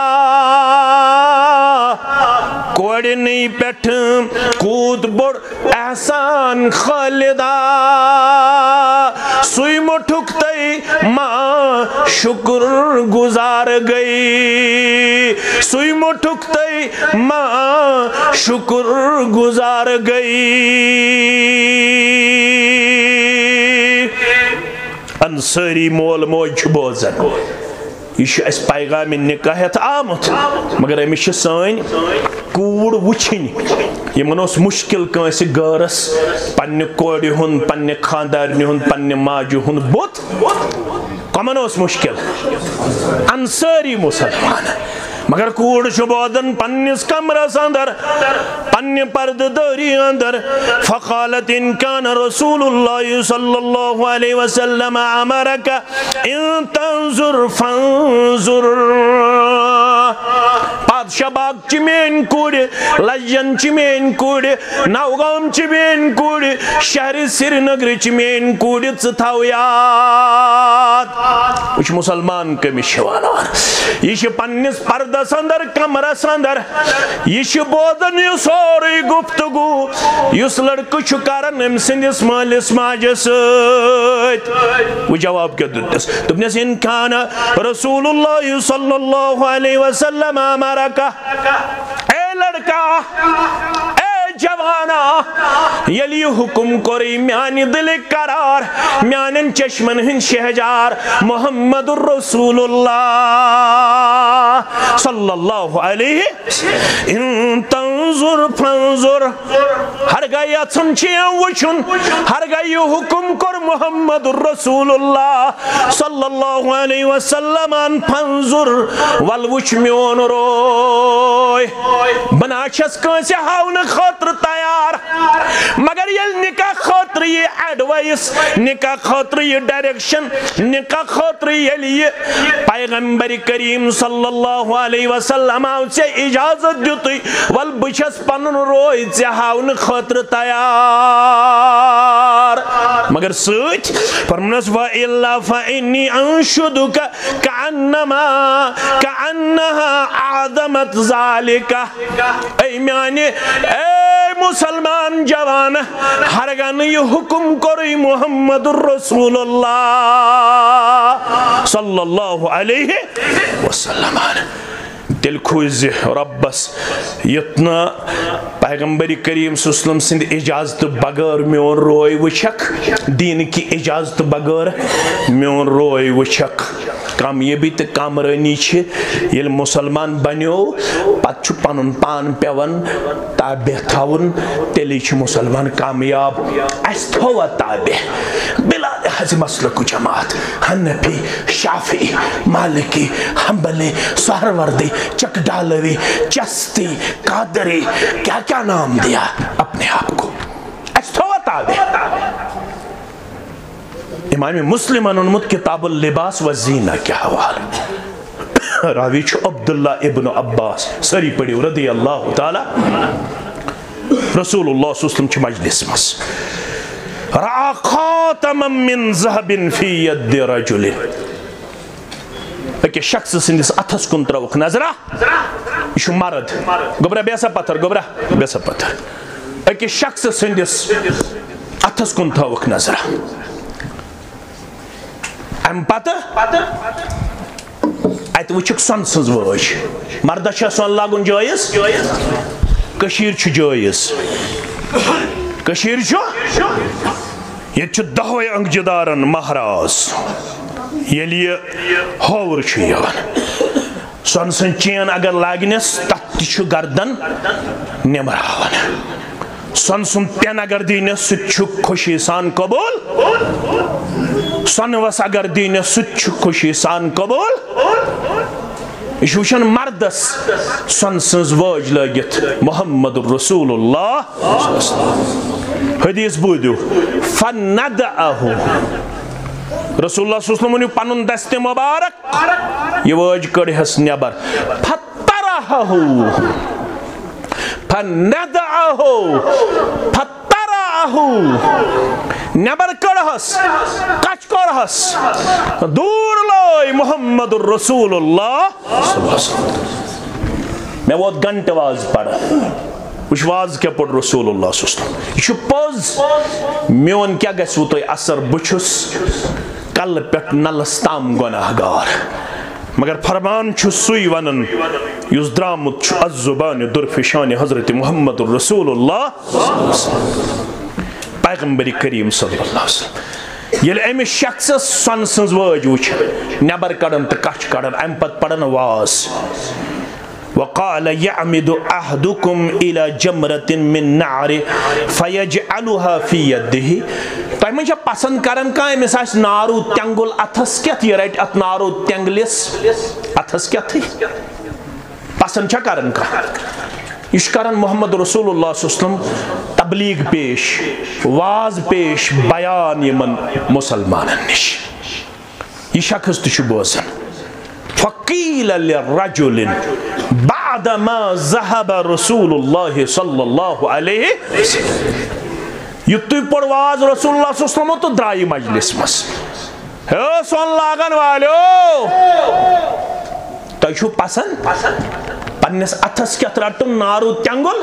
کوڑنی پیٹھ کوت بڑ احسان خالدہ سوئی مٹھکتے ماں شکر گزار گئی سوئی مٹھکتے ماں شکر گزار گئی انصاری مول موج بوزن یہ اس پیغام نکاحت آمد مگر امیش سائن کوڑ وچھن یہ منوس مشکل کانسی گارس پنی کوڑی ہن پنی خاندارنی ہن پنی ماجو ہن بوت کمنوس مشکل انصاری مسلمان مگر کوڑ شبودن پنیس کمرس اندر پنی پرد داری اندر فقالت ان کان رسول اللہ صلی اللہ علیہ وسلم عمرک ان تنظر فانظر پادشاہ باغ چمین کوڑی لجن چمین کوڑی نوگام چمین کوڑی شہر سری نگر چمین کوڑی ستھاو یاد وچ مسلمان کمش شوانار یہ پنس پردس اندر کمرس اندر یہ بوزن یہ سوری گفتگو اس لڑکہ کران ام سندس مالس ماجہ ست وہ جواب کیا دتس دپنس ان کان رسول اللہ صلی اللہ علیہ وسلم امرکا اے لڑکا اے جوانا یلی حکم کری میانی دل قرار میانن چشمن ہن شہجار محمد الرسول اللہ صلی اللہ علیہ ان تنظر فانظر ہرگاہ یژھن چھیاں وچھن ہرگاہ یہ حکم کر محمد الرسول اللہ صلی اللہ علیہ وسلم ان فانظر والوچ میون روی بنا چھس کانسے ہاون خاطر تیار مگر یہ نکاح خاطر یہ ایڈوائس نکاح خاطر یہ ڈائریکشن نکاح خاطر یہ پیغمبر کریم صلی اللہ علیہ وسلم سے اجازت دیتی ول بچس پنن روی سے ہاون خاطر تیار مگر سوچ فرمنس وَإِلَّا فَإِنِّي أَنشُدُكَ كَأَنَّمَا كَأَنَّهَا عَظَمَتْ ذَلِكَ اے میانے اے مسلمان جوان ہرگاہ یہ حکم کری محمد الرسول اللہ صلی اللہ علیہ وسلم دل کھوز ربس یتنا پیغمبر کریم صلی اللہ علیہ وسلم سند اجازت بغیر میون روی وچھک دین کی اجازت بغیر میون روی وچھک کامیابی تو کامرانی چھ یل مسلمان بنیو پت چھ پنن پان پیون تابع تھاون تیلی چھ مسلمان کامیاب اس تھوا تابع بلا لحاظ مسلک جماعت حنفی شافعی مالکی حنبلی سہروردی چک ڈالوی چستی قادری کیا کیا نام دیا اپنے آپ کو اس تھوا تابع امام مسلم انمت کتاب اللباس و زینہ کیا حوال راوی چھو عبداللہ ابن عباس سری پڑی رضی اللہ تعالی رسول اللہ صلی اللہ علیہ وسلم چھو مجلس مس رعا خاتما من ذہب فی ید رجل ایک شخص سندس اتھس کن تروک نظرہ یہ چھو مرد گبرہ بیسا پتھر گبرہ بیسا پتھر ایک شخص سندس اتھس کن تروک نظرہ ام پتہ ات وچک سن سز وج مردہ چھا سن لاگن جائز کشیر چھ جائز کشیر چھ یہ چھ دہوے انگجدارن مہراز یلی ہور چھ یوان سن سن چین اگر لاگنس تت چھ گردن نمراون سن سن پین اگر دینس ست چھ خوشی سان قبول سنوس اگر دین سچ خوشی سان قبول یہ وچھن مردس سن سنز واج لگت محمد رسول اللہ حدیث بودیو فندعہو رسول اللہ صلی اللہ علیہ وسلم پنن دست مبارک یہ واج کڑی حس نیبر فترہو فندعہو فترہو نیبر کڑھس کچ کڑھس دور لوئی محمد الرسول اللہ میں وہ گھنٹ واز پڑھا وش واز کیا پڑھ رسول اللہ صلی اللہ علیہ وسلم یہ پوز میون کیا گیس وہ تو اثر بچس کل پیٹ نلستام گناہ گار مگر فرمان چھو سوئی ونن یز درامت چھو از زبان درفشان حضرت محمد الرسول اللہ پیغمبر کریم صلی اللہ علیہ وسلم یل امی شخص سن سنز واج وچ نبر کڑن تو کچ کڑن ام پت پڑن واز وقال يعمد أحدكم إلى جمرة من نار فيجعلها في يده تو میں جب پسند کرن کا ہے مثال نارو تنگل اتھس کیا تھی رائٹ ات نارو تنگلس اتھس کیا تھی پسند چھا کرن کا اس کرن محمد رسول اللہ صلی اللہ علیہ وسلم تبلیغ پیش واز پیش بیان یمن مسلمان نش یہ شخص تشو بوزن فقیل للرجل بعد ما ذهب رسول اللہ صلی اللہ علیہ وسلم یہ تو پڑواز رسول اللہ صلی اللہ علیہ وسلم تو درائی مجلس مس ہے سون لاگن والیو تو چھو پسند پنس اتھس کیا رٹن نارو تینگل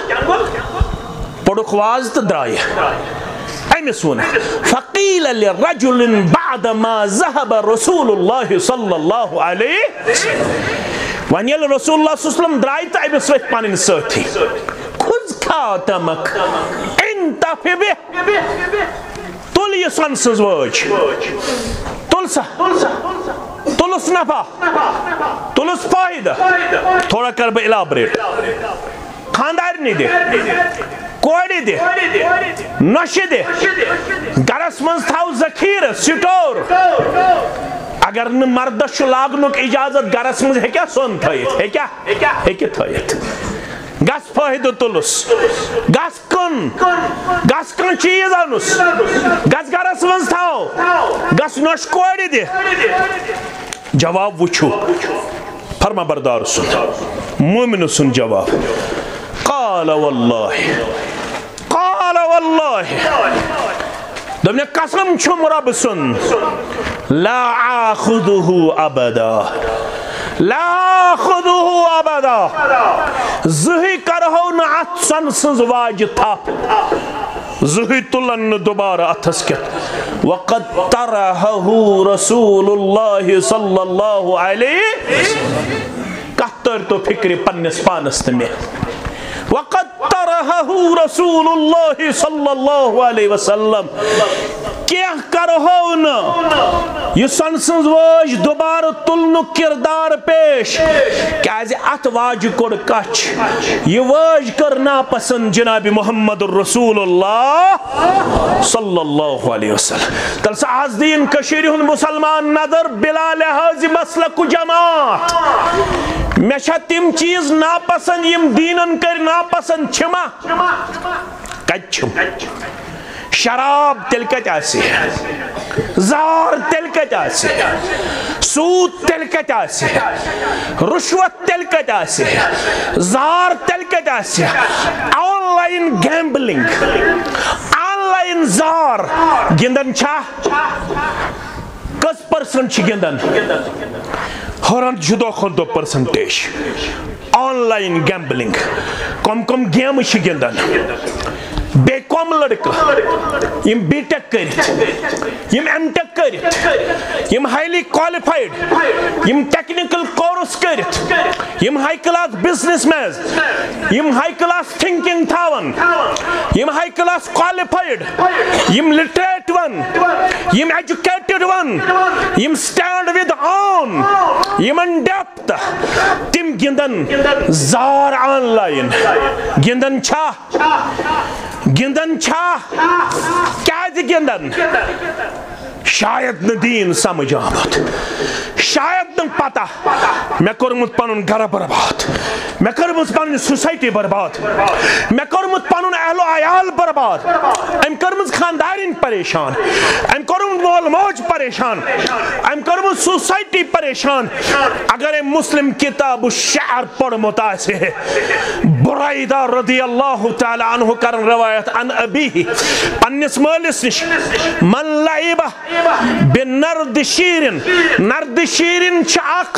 پڑک واز تو درائے امس ون فقیل لرجل بعد ما ذهب رسول الله صلی اللہ علیہ ون یل رسول اللہ صلی اللہ علیہ وسلم درائے تو امس ویت پانن ساتھی خذ خاتمک انتفع بہ تل یہ سن سز وج تل سا تلس نفع تلس فائدہ تھوڑا کر بہ الابریٹ خاندارنی دے کوڑی دے نوشی دے گرس منز تھاو ذخیر سٹور اگر نہ مردس لاگنک اجازت گرس منز ہے کیا سون تھائیت ہے کیا ہے کیا تھائیت گس فائدہ تلس گس کن گس کن چیز آنس گس گرس منز تھاو گس نوش کوڑی دے جواب وچھو فرما بردار سن مومن سن جواب قال والله قال والله دمنے قسم چھم رب سن لا آخذه ابدا لا آخذه ابدا زہی کرہو نا ات سن سنز واج تھاپ زہی تلن دوبارہ اتھس کت وقد ترہو رسول اللہ صلی اللہ علیہ کہتر تو فکر پنس پانست میں وقد ترہو رسول اللہ صلی اللہ علیہ وسلم کیا کرہو نا یہ سن سنز واج دوبارہ تلنو کردار پیش کیازے ات واج کڑ کچ یہ واج کرنا پسند جناب محمد الرسول اللہ صلی اللہ علیہ وسلم تل سا آز دین کشیری ہن مسلمان نظر بلا لحاظ مسلک جماعت میں چھا تم چیز ناپسند یم دینن کر ناپسند چھما کچ چھم شراب تل کت آسی زار تل کت آسی سود تل کت آسی رشوت تل کت آسی زار تل کت آسی online gambling online زار گندن چھا کس پرسنٹ چھ گندن ہران جدو خود دو پرسنٹیج آن لائن گیمبلنگ کم کم گیم چھ گندن بے کم لڑکہ یم بی ٹیک کرت یم ایم ٹیک کرت یم ہائیلی کوالیفائیڈ یم ٹیکنیکل کورس کرت یم ہائی کلاس بزنس میز یم ہائی کلاس تھنکنگ تھاون یم ہائی کلاس کوالیفائیڈ یم لٹریٹ ون یم ایجوکیٹڈ ون یم سٹینڈ ود آن یم ان ڈیپت تم گندن زار آن لائن گندن چھا گندن چھا کیا دی گندن شاید نہ دین سمجھ آمد شاید نہ پتہ میں کرمت پنن گھر برباد میں کرمت پنن سوسائٹی برباد میں کرمت پنن اہل و عیال برباد ام کرمت خاندارین پریشان ام کرمت مول موج پریشان ام کرمت سوسائٹی پریشان اگر مسلم کتاب الشعر پڑھ متاثر ہے برائدہ رضی اللہ تعالی عنہ کرن روایت عن ابیہ پنس مالس نش من لعبہ بنرد شیرن نرد شیرن چاک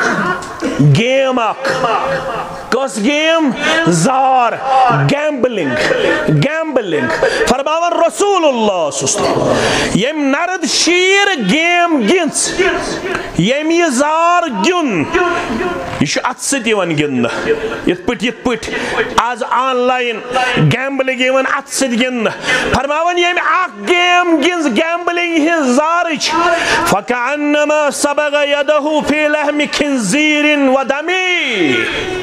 گیم اک کس گیم زار گیمبلنگ گیمبلنگ فرماون رسول اللہ صلی اللہ علیہ وسلم یم نرد شیر گیم گنس یم یہ زار گن یہ ات ستی ون گن یت پٹ یت پٹ آز آن لائن گیمبلنگ یون ات ستی گن فرماون یم اک گیم گنس گیمبلنگ ہز زارچ فکعنما سبغ یدہ فی لحم خنزیر و دمی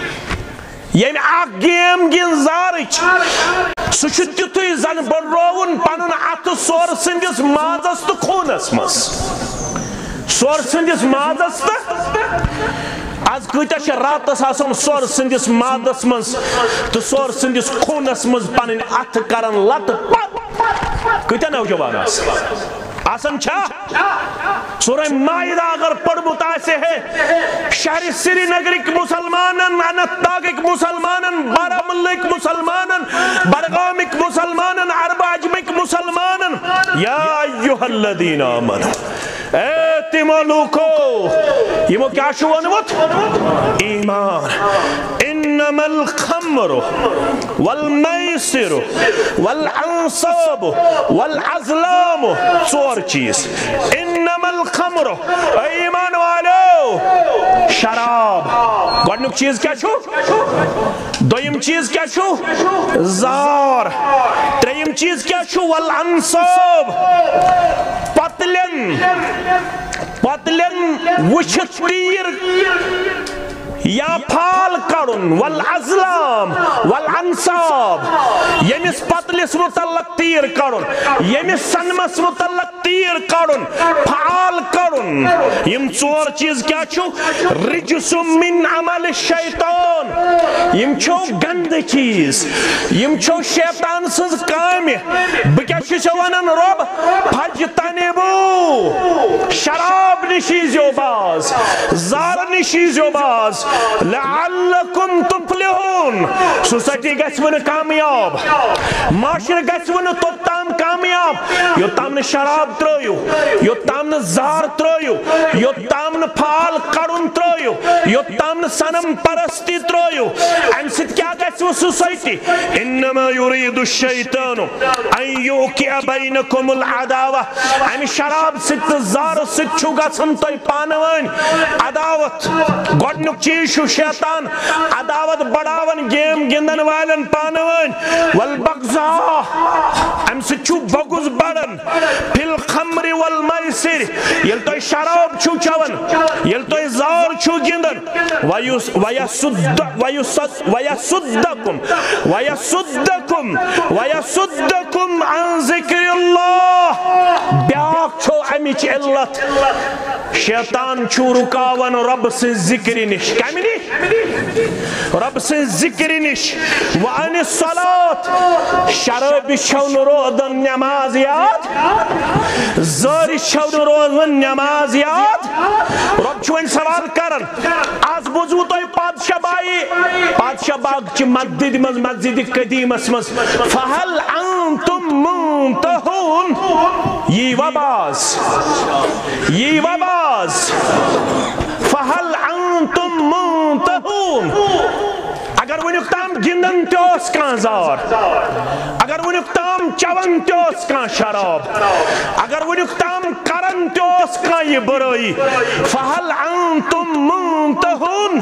یم اک گیم گن زارچ سہ تیتھے زن بڑروون پنن ات سور سندس مازس تو خونس مز سور سندس مازس تو آز کتیا راتس آسان سور سندس مادس مز تو سور سندس خونس مز پنن ات کرن لت پت کتیا نوجوان آس آسان چھا سورہ مائدہ اگر پڑھ متاثر ہے شہر سری نگرک مسلمانن انتاگک مسلمانن باراملک مسلمانن برغامک مسلمانن عرب عجمک مسلمانن یا ایوہ الذین آمنوا اے تیمو لوکو یمو کیا شو ونمت ایمان انما الخمر والمیسر والعنصاب والازلام ژور چیز انما الخمر ایمان والو شراب گۄڈنیُک چیز کیا چھو دویم چیز کیا چھو زار تریم چیز کیا چھو والعنصاب پتلن پتلن وچھ تیر یا پھال کڑن والازلام والعنصاب یمس پتلس متعلق تیر کڑن یمس سنمس متعلق تیر کڑن پھال کڑن یم ژور چیز کیا چھو رجس من عمل الشیطان یم چھو گند چیز یم چھو شیطان سز کام بہ کیا چھس ونان رب فجتنبو شراب نشی زیو باز زار نشی زیو باز لعلکم تفلحون سوسائٹی گژھِ وۄنۍ کامیاب معاشرٕ گژھِ وۄنۍ توٚتام کامیاب یوٚتام نہٕ شراب ترٲیِو یوٚتام نہٕ زار ترٲیِو یوٚتام نہٕ پھال کڑُن ترٲیِو یوٚتام نہٕ صنم پرستی ترٲیِو اَمہِ سۭتۍ کیٛاہ گژھِ وۄنۍ سوسائٹی انما یُریٖدُ الشیطان ان یوقع بینکم العداوہ اَمہِ شراب سۭتۍ تہٕ زارٕ سۭتۍ چھُ گژھان تۄہہِ پانہٕ ؤنۍ عداوت گۄڈنیُک چیز چھُ شیطان عداوت بڑاون گیم گندن والن پانہٕ ؤنۍ والبغضا اَمہِ سۭتۍ چھُ بغض بڑان فی الخمر والمیسر ییٚلہِ تۄہہِ شراب چھُو چٮ۪وان ییٚلہِ تۄہہِ زار چھُو گنٛدان وَیَصُدَّکُم وَیَصُدَّکُم وَیَصُدَّکُم عن ذِکرِ اللہ بیٛاکھ چھو اَمِچ علت شیطان چھُ رُکاوان رۄب سٕنٛز ذِکرِ نِش کمہِ نِش رۄب سٕنٛز ذِکرِ نِش وعن الصلاة شرٲبِس چھو نہٕ روزان نٮ۪ماز یاد زٲرِس چھو نہٕ روزان نٮ۪ماز یاد رۄب چھُ وۄنۍ سوال کران آز بوٗزوٕ تۄہہِ پادشاہ بائی پادشاہ باغ چہِ مسجدِ منٛز مسجدِ قدیٖمس منٛز فہل انتم منتہون یی وباز یی وباز فہل انتم منتہون اگر ونیُک تام گندن تہِ اوس کانٛہہ زار اگر ونیُک تام چٮ۪وان تہِ اوس کانٛہہ شراب اگر ونیُک تام کران تہِ اوس کانٛہہ یہِ بُرٲیی فہل انتم منتہون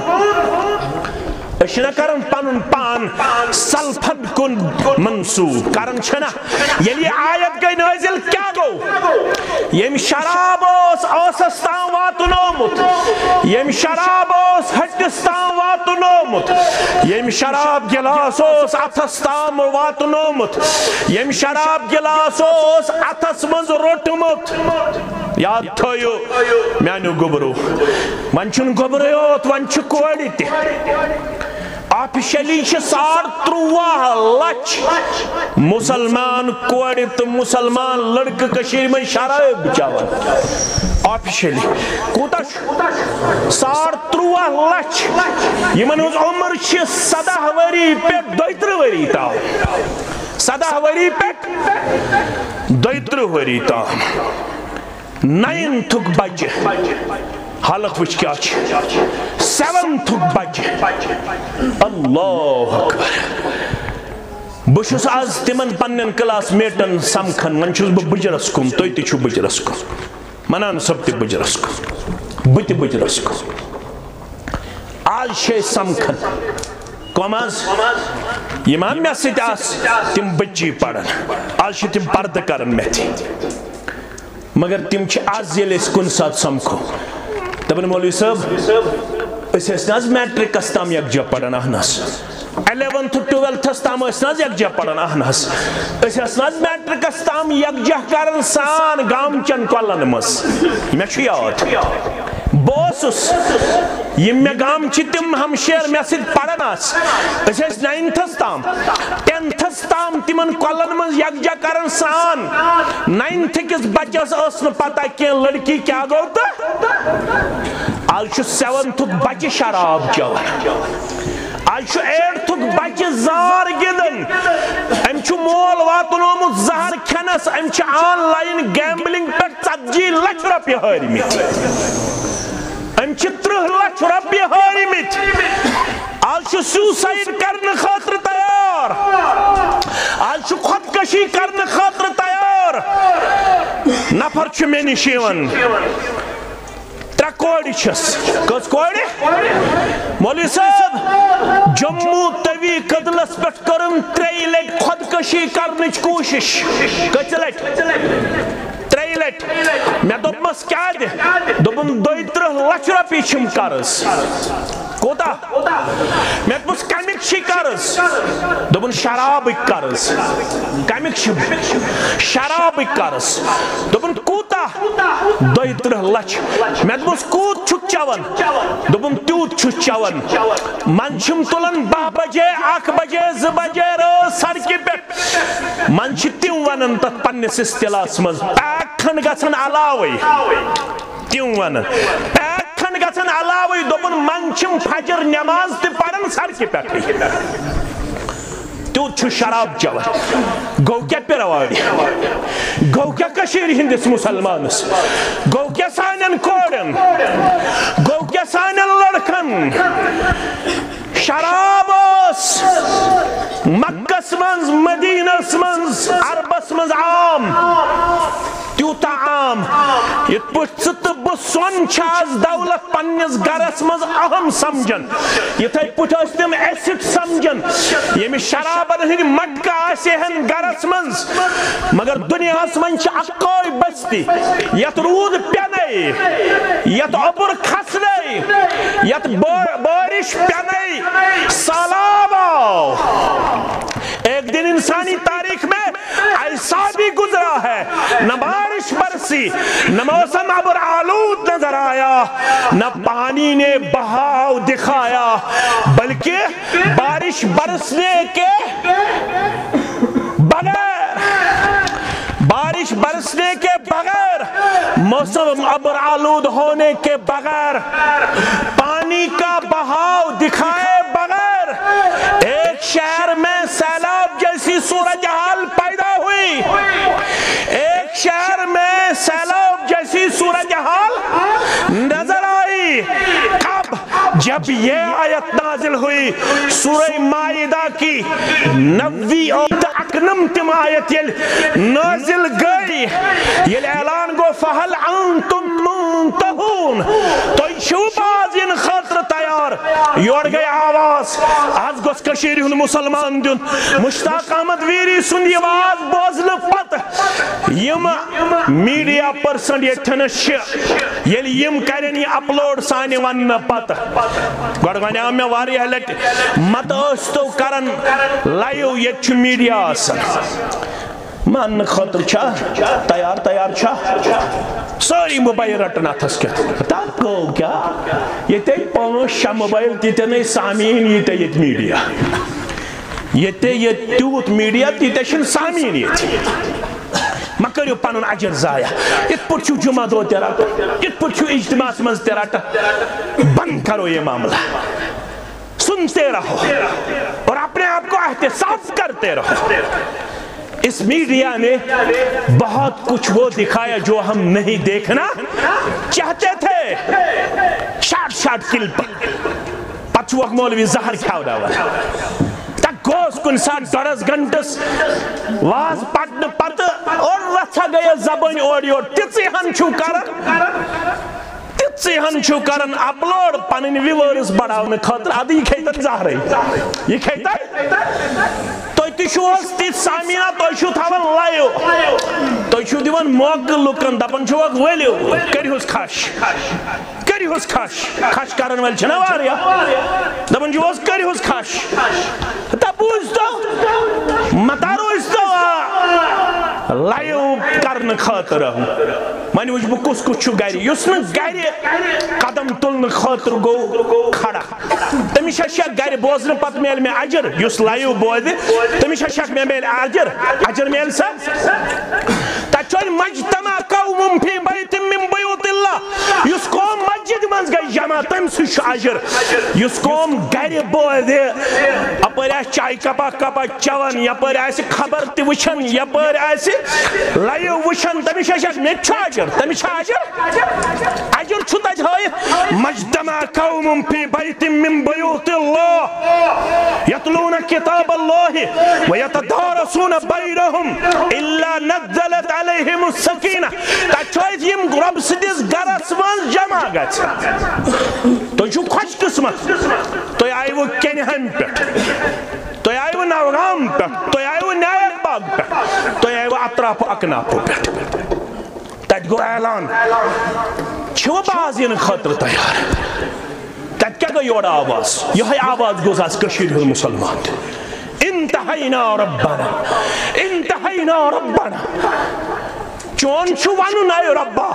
أسۍ چھِنہ کران پنُن پان سلفن کُن منسوٗب کران چھِنہ ییٚلہِ یہِ آیت گٔے نٲزِل کیٛاہ گوٚو ییٚمۍ شراب اوس ٲسس تام واتنومُت ییٚمۍ شراب اوس ہٹِس تام واتنومُت ییٚمۍ شراب گِلاس اوس اتھس تام واتنومُت ییٚمۍ شراب گِلاس اوس اتھس منٛز روٚٹمُت یاد تھٲیِو میانیو گوٚبرو وۄنۍ چھُنہٕ گوٚبرٕے یوت وۄنۍ چھِ کورِ تہِ آفیشلی چھِ ساڑ ترٛواہ لچھ مسلمان کورِ تہٕ مسلمان لڑکہٕ کٔشیٖرِ منٛز شراب چٮ۪وان آفیشلی کوٗتاہ چھُ ساڑ ترٛواہ لچھ یِمن ہٕنٛز عمر چھِ سداہ ؤری پٮ۪ٹھ دۄیہِ ترٕٛہ ؤری تام سداہ ؤری پٮ۪ٹھ دۄیہِ ترٕٛہ ؤری تام ناینتھُک بچہِ حالت وچ کیا چھِ سیونتھُک بچہِ اللہ اکبر بہٕ چھُس آز تِمن پننٮ۪ن کلاس میٹن سمکھان وۄنۍ چھُس بہٕ بٕجرس کُن تُہۍ تہِ چھِو بٕجرس کُن منان صٲب تہِ بٕجرس کُن بہٕ تہِ بٕجرس کُن آز چھِ أسۍ سمکھان کۄم حظ یِم ہا مےٚ سۭتۍ آسہٕ تِم بچی پران آز چھِ تِم پردٕ کران مےٚ تہِ مگر تِم چھِ آز ییٚلہِ أسۍ کُنہِ ساتہٕ سمکھو دپان مولوی صٲب أسۍ ٲسۍ نہٕ حظ میٹرکس تام یکجا پران اہن حظ الیونتھ ٹویلتھس تام ٲسۍ نہٕ حظ یکجا پران اہن حظ أسۍ ٲسۍ نہٕ حظ میٹرکس تام یکجا کران سان گامچن کۄلن منٛز مےٚ چھُ یاد بہٕ اوسُس یِم مےٚ گامچہِ تِم ہمشیر مےٚ سۭتۍ پران آسہٕ أسۍ ٲسۍ ناینتھس تام ٹینتھس تام تِمن کۄلن منٛز یکجا کران سان ناینتھٕ کِس بچس ٲس نہٕ پتہ کینٛہہ لڑکی کیٛاہ گوٚو تہٕ آز چھُ سیونتھُک بچہِ شراب چٮ۪وان آز چھُ ایٹتھُک بچ زار گدن ام چھ مول واتنومت زہر کھنس ام چھ آن لائن گیمبلنگ پہ ژتجی لچھ رۄپیہِ ہٲرمٕتۍ ام چھ ترہ لچھ رۄپیہِ ہٲرمٕتۍ آج چھ سوسائڈ کرنے خاطر تیار آج چھ خودکشی کرنے خاطر تیار نفر چھ میں نش یوان ترے کوڑ چھس کس کوڑ مولوی صاحب جموں توی قدلس پہ کرن ترے لٹ خودکشی کرنچ کوشش کچ لٹ ترے لٹ میں دوپمس کیا دے دوپن دوی ترہ لچھ رۄپیہِ چھم قرض کوتا میں دوپمس کمیک چھی قرض دوپن شرابک قرض کمیک چھی شرابک قرض دوپن کوتا دوی ترہ لچھ میں دوپمس کوت چھک چون دوپن تیوت چھک چون من چھم تلن بہ بجے اک بجے ز بجے روز سڑکہِ پہ من چھ تم ونن تت پننس اصطلاحس مز پیک کھنڈ گژھن علاوے تم ونن پیک کھنڈ گژھن علاوے دوپن من چھم فجر نماز تہ پرن سڑکہِ پہ تیوت چھ شراب چون گو کیا پیرواری گو کیا کشیر ہندس مسلمانس گو کیا سانن کوڑن گو کیا سانن لڑکن شراب اس مکس منز مدینس منز عربس منز عام تیوتا عام یہ پٹ ست بسون چھاز دولت پنیز گرس منز اہم سمجھن یہ تھے پٹ استم ایسٹ سمجھن یہ میں شرابن ہن مٹکا آسے ہن گرس منز مگر دنیا اس منچ اکوئی بستی یت رود پینے یت عبر کھسنے یت بارش پینے سالاب آو ایک دن انسانی تاریخ میں ایسا بھی گزرا ہے نہ بارش برسی نہ موسم عبر آلود نظر آیا نہ پانی نے بہاؤ دکھایا بلکہ بارش برسنے کے بغیر بارش برسنے کے بغیر موسم عبر آلود ہونے کے بغیر پانی کا بہاؤ دکھائے بغیر ایک شہر میں سیلاب جیسی صورتحال پیدا ہوئی ایک شہر میں سیلاب جیسی صورتحال نظر آئی کب جب یہ آیت نازل ہوئی سورہ مائدہ کی نوی اور اکنم تم آیت یل نازل گئی یل اعلان گو فہل انتم منتہون تو شو باز ان خاطر تیار یوڑ گئی آواز آج گوز کشیری ہن مسلمان دن مشتاق احمد ویری سن یہ آواز بوزل پت یم میڈیا پرسن یہ تھنش یل یم کرن یہ اپلوڈ سانی ون پت گوڑ گوڑ میں واری حلت مت استو کرن لائیو یہ چھ میڈیا آسن مان خاطر چھا تیار تیار چھا ساری موبائل رٹنا تھس کیا تب کو کیا یہ تے پانچ شا موبائل تیتے نہیں سامین یہ تے یہ میڈیا یہ تے یہ تیوت میڈیا تیتے شن سامین یہ تے مکریو پانون عجر زایا ات پر چھو جمعہ دو تیرا ات پر چھو اجتماع سمز تیرا بند کرو یہ معاملہ سنتے رہو اور اپنے آپ کو احتساب کرتے رہو اس میڈیا نے بہت کچھ وہ دکھایا جو ہم نہیں دیکھنا چاہتے تھے شارٹ شارٹ کلپ پچھوک مولوی زہر کھاؤ ڈاوا تک گوز کن ساتھ ڈرس گھنٹس واز پٹن پت اور رچھا گیا زبان اوڑیو تیسی ہن چھو کرن تیسی ہن چھو کرن اپلوڈ پانین ویورز بڑھاو میں خاطر آدھی یہ کھیتن زہر ہے یہ کھیتن تو تیشو تی سامینہ تو ایشو تھاون لائیو تو ایشو دیوان موقع لکن دپن چھو اگ ویلیو کری ہوس کھاش کری ہوس کھاش کھاش کارن ویل چھنا واریا دپن چھو اگ کری ہوس کھاش تا بوز تو مطارو اس تو لائیو کرن خاطر ہوں مانی وجہ بکس کچھ چھو گاری یس نا گاری قدم تلن خاطر گو کھڑا تمیشہ شک گاری بوزن پت میل میں عجر یس لائیو بوزن تمیشہ شک میں میل عجر عجر میل سا تچوئی مجتمع قوم فی بیت من بیوت اللہ یس قوم مسجد منز گئی جمع تم سش اجر یس قوم گھر بودے اپر آس چائے کپا کپا چون یپر آس خبر تہ وچھن یپر آس لائیو وچھن تمس مت اجر تمس اجر اجر چھ تت ہائت مجتمع قوم فی بیت من بیوت اللہ یتلون کتاب اللہ ویتدارسون بینہم الا نزلت علیہم السکینہ تچوئی یم رب سدس گرس من جمع گچ تو چھو خوش قسمت تو آئیو کنہم پٹ تو آئیو نوگام پٹ تو آئیو نیک باغ پٹ تو آئیو اطراف اکناپو پٹ تت گو اعلان چھو بازین خطر تیار تت کیا گو یوڑ آواز یہ آواز گوز از کشیر ہل مسلمان انتہینا ربنا انتہینا ربنا چون چھو وانو نائے ربا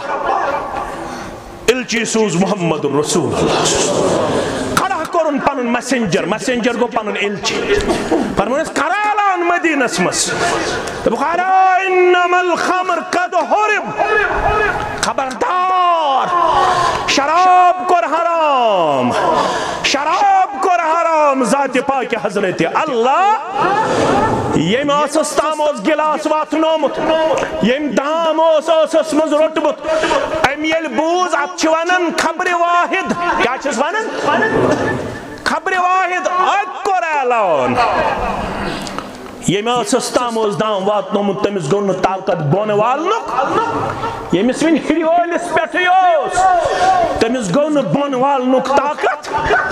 الچی سوز محمد رسول اللہ کھڑا کرن پانن مسنجر مسنجر کو پانن الچی فرمونس کھڑا اعلان مدینہ اسمس بخارا انما الخمر قد حرم خبردار شراب کر حرام شراب کر حرام ذات پاک حضرت اللہ یم آسس تام اوس گلاس واتنومت یم دام اوس اوسس مز روٹمت ام یل بوز ات چھ ونن خبر واحد کیا چھس ونن خبر واحد ات کر اعلان یم آسس تام اوس دام واتنومت تمس گون طاقت بون والنک یمس ون ہریولس پٹھ اوس تمس گون بون والنک طاقت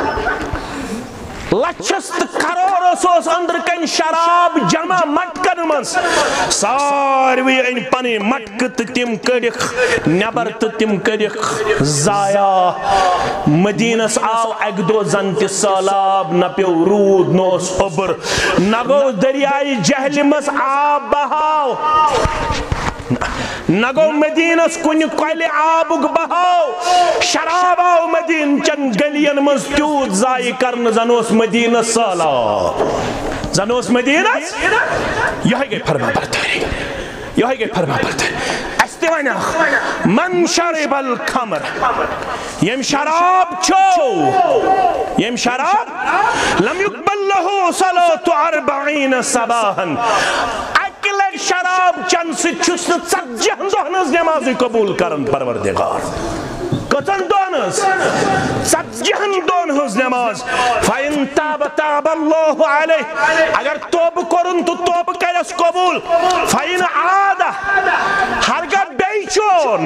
لچھس کروڑ سوس اندر کن شراب جمع مٹکن منس ساروی ان پنی مٹک تم کڑک نبر تم کڑک ضایا مدینس آو اک دو زنت سالاب نہ پیو رود نوس اوبر نہ گو دریائے جہلمس آب بہاو نگو مدینس کن کل آبک بہاو شراب آو مدین چن گلین مز تیوت زائی کرن زنوس مدینس سالاب زنوس مدینس یہ گئی فرما برداری یہ گئی فرما برداری استوانا من شرب الخمر یم شراب چو یم شراب لم يقبل له صلاة اربعین صباحا اکلک شراب چن سے چھسن ژتجی دہنز نماز قبول کرن پروردگار کتن دونز ژتجی دہنز نماز فَإِن تَابَ تَابَ اللَّهُ عَلَيْهِ اگر توب کرن تو توب کرس قبول فَإِنْ عَادَ ہرگاہ بیچون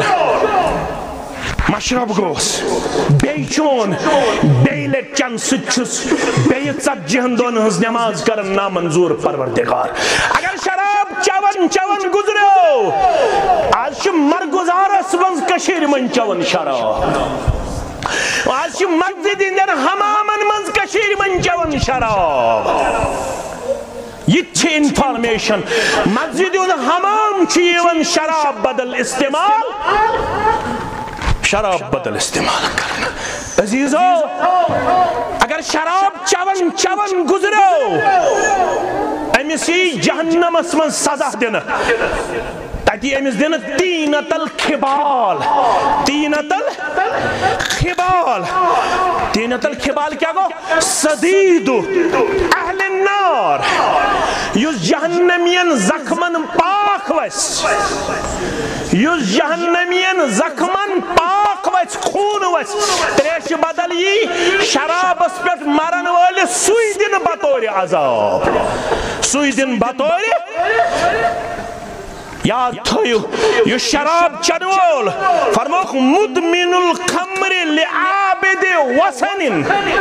مشرب گوس بیچون بیلت چن سچس بیت ژتجی دہنز نماز کرن نامنظور پروردگار اگر شراب چون چون گزرو آج مرگزارس منز کشیر من چون شراب آج مسجد اندر حمامن منز کشیر من چون شراب یہ چھ انفارمیشن مسجد اندر حمام چیون شراب بدل استعمال شراب بدل استعمال کرنا عزیزو اگر شراب چون چون گزرو امیسی جہنم اسمن سزا دینا تاکہ امیس دینا تینت الخبال تینت الخبال تینت الخبال کیا گو صدید اہل النار یس جہنمین زخمن پاک وس یس جہنمین زخمن پاک وس خون وس تریش بدل یہ شراب اس پر مرن والے سوئی دن بطور عذاب سوئی دن بطور یاد تھویو یہ شراب چنول فرموک مدمن الخمر لعابد وسن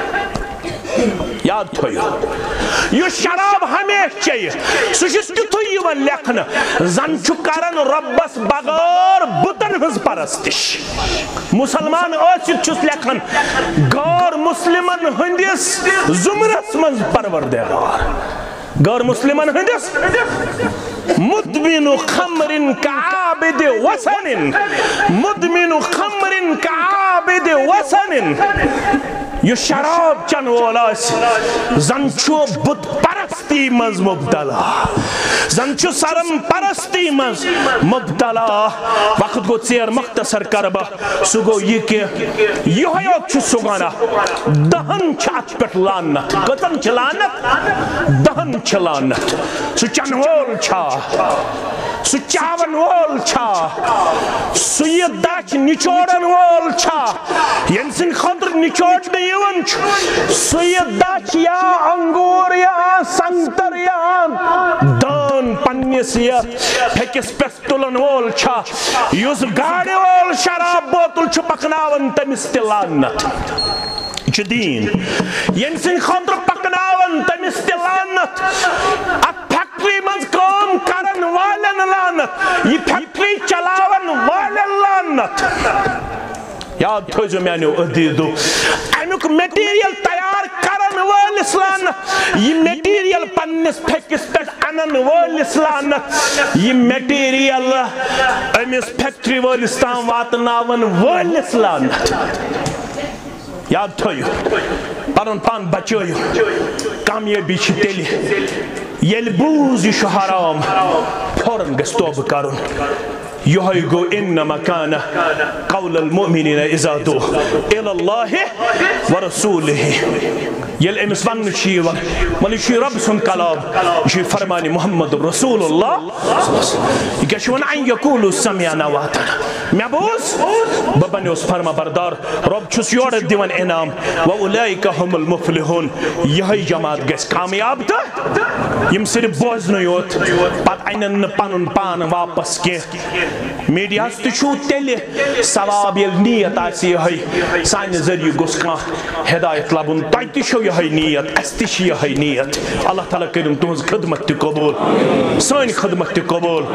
یاد تھویو یہ شراب ہمیش چاہیے سوشس کتو یہ لکھن زن چکارن ربس بغیر بطن ہز پرستش مسلمان اوچت چس لکھن غور مسلمان ہندس زمرس منز پروردگار غور مسلمان ہندس مدمن خمر كعابد وسن مدمن خمر كعابد وسن یہ شراب چن وول آسہِ زن چھُ بت پرستی مز مبتلا زن چھُ سرم پرستی مز مبتلا وقت گو ژیر مختصر کربہ سُہ گوٚو یہِ کہِ یِہوٚے یوت چھُ سُہ گۄناہ دہن چھِ اتھ پٮ۪ٹھ لعنت کٔژن چھِ لعنت دہن چھِ لعنت سُہ چن وول چھا سُہ چاون وول چھا سُہ یہِ دچھ نچوڑن وول چھا یم سٕنٛدِ خٲطرٕ نچوڑنہٕ یِوان چھُ سُہ یہِ دچھ یا انگور یا سنگتر یا دان پننس یتھ پھیکس پٮ۪ٹھ تُلن وول چھا یُس گاڑِ وول شراب بوتل چھُ پکناوان تٔمِس تہِ لعنت یہ چھُ دیٖن یم سٕنٛدِ خٲطرٕ پکناوان تٔمِس تہِ لعنت اتھ فیکٹری منٛز کٲم کرن والٮ۪ن لعنت یہ فیکٹری چلاون والٮ۪ن لعنت یاد تھٲیزیو میانیو عزیزو امیُک میٹیریل تیار کرن وٲلِس لعنت یہ میٹیریل پننس پھیکس پٮ۪ٹھ انن وٲلِس لعنت یہ میٹیریل امس فیکٹری وٲلِس تام واتناون وٲلِس لعنت یاد تھٲیِو پنُن پان بچٲیِو کامیٲبی چھِ تیٚلہِ ییٚلہِ بوٗز یہِ چھُ حرام فوراً گژھِ توبہٕ کرُن یِہوٚے گوٚو اِنما کانَ قول المؤمنیٖنَ اِذا دُعُوا اِلَى اللہِ وَرَسوٗلِهِ ییٚلہِ أمِس وننہٕ چھُ یِوان وَلہٕ یہِ چھُ رۄب سُنٛد کلام یہِ چھُ فرمانہِ محمد رسول اللہ یہِ کیٛاہ چھُ وَنان ان یقوٗلوٗ سمعنا وَاطعنا مےٚ بوٗز بہٕ بنیوس فرما بردار رۄب چھُس یورٕ دِوان انعام وَاُولَٰئِکَ هُمُ الْمُفْلِحُونَ یِہوٚے جماعت گژھِ کامیاب تہٕ یِم صرف بوزنٕے یوت پتہٕ انن نہٕ پنُن پان واپس کینٛہہ میڈیاہس تہِ چھُو تیٚلہِ ثواب ییٚلہِ نیت آسہِ یِہوٚے سانہِ ذٔریعہٕ گوٚژھ کانٛہہ ہدایت لبُن تۄہہِ تہِ چھو یِہوٚے نیت اسہِ تہِ چھِ یِہوٚے نیت اللہ تعالیٰ کٔرِن تُہنٛز خدمت تہِ قبوٗل سٲنۍ خدمت تہِ قبوٗل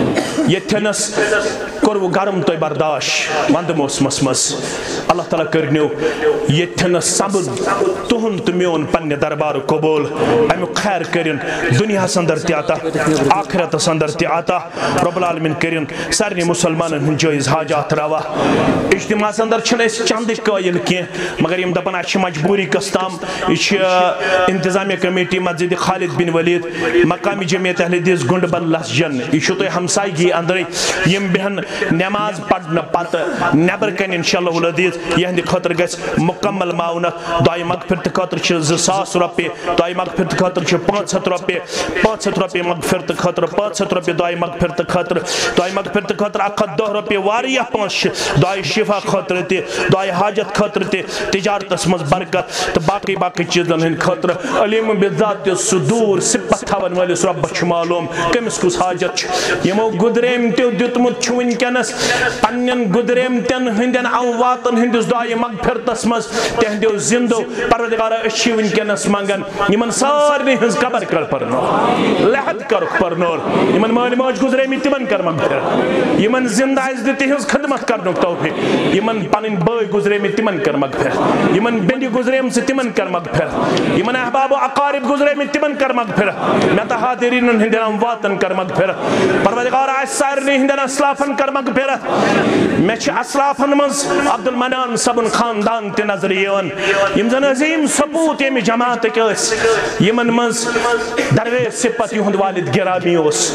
ییٚتھٮ۪نس کوٚروٕ گرم تۄہہِ برداشت ونٛدٕ موسمس منٛز اللہ تعالیٰ کٔرنو ییٚتھٮ۪نس سبٕز تُہُنٛد تہٕ میون پننہِ دربارٕ قبوٗل امیُک خیر کٔرِن دُنیاہس انٛدر تہِ عطا آخرتس انٛدر تہِ عطا رۄب العالمیٖن کٔرِن سارنٕے مُسلمانن ہٕنٛدۍ جٲیِز حاجات روا اجتماعس انٛدر چھِنہٕ أسۍ چندٕچ قٲیِل کینٛہہ مگر یِم دپان اَسہِ چھِ مجبوٗری کس تام یہ چھِ انتظامیہ کمیٹی مسجد خالد بن ولید مقامی جمعیت اہل حدیث گنڈ بل لسجن یہ چھُ تۄہہِ ہمسایگی اندرے یم بیہن نماز پڑھنہٕ پتہٕ نیبر کن انشاءاللہ العزیز یہندِ خٲطرٕ گژھِ مکمل معاونت دعایہِ مغفرت خٲطرٕ چھِ زٕ ساس رۄپیہِ دعایہِ مغفرت خٲطرٕ چھِ پانٛژھ ہتھ رۄپیہِ پانٛژھ ہتھ رۄپیہِ مغفرت خٲطرٕ پانٛژھ ہتھ رۄپیہِ دعایہِ مغفرت خٲطرٕ دعایہِ مغفرت خٲطرٕ اکھ ہتھ دہ رۄپیہِ واریاہ پونٛسہٕ چھِ دعایہِ شفا خٲطرٕ تہِ دعایہِ حاجت خٲطرٕ تہِ تجارتس منٛز برکت تہٕ باقٕے باقٕے چیٖزن ہٕنٛدِ خٲطرٕ علیم بِذات تہِ سُہ دوٗر صِفت تھاون وٲلِس رۄبس چھُ معلوٗم کٔمِس کُس حاجت چھُ یِمو گُدریمتیو دیُتمُت چھُ وٕنکٮ۪نس پننٮ۪ن گُدریمتٮ۪ن ہٕنٛدٮ۪ن امواتن ہٕنٛدِس دعایہِ مغفرتس منٛز تِہنٛدیو زِندو پروردگارا أسۍ چھِ وٕنکٮ۪نس منٛگان یِمن سارنٕے ہٕنٛز قبر کر پرنٲو لحد کرُکھ پرنٲو یِمن مٲلۍ ماجہِ گُزریمٕتۍ تِمن کر مغفرت یِمن زِندٕ آسہِ دِ تِہنٛز خدمت کرنُک توفیٖق یِمن پنٕنۍ بٲے گُزریمٕتۍ تِمن کر مغفرت یِمن بیٚنہِ گُزریمژٕ تِمن کر مغفرت یمن احباب و اقارب گزریمٕتۍ تِمن کر مغفرت مےٚ تہٕ حاضریٖنن ہٕنٛدٮ۪ن امواتن کر مغفرت پروردگار اسہِ سارنٕے ہٕنٛدٮ۪ن اسلافن کر مغفرت مےٚ چھِ اسلافن منٛز عبدالمنان صٲبُن خاندان تہِ نظرِ یِوان یِم زن عظیٖم سپوٗت ییٚمہِ جماعتٕکۍ ٲسۍ یِمن منٛز درویش صِفت یِہُنٛد والد گرامی اوس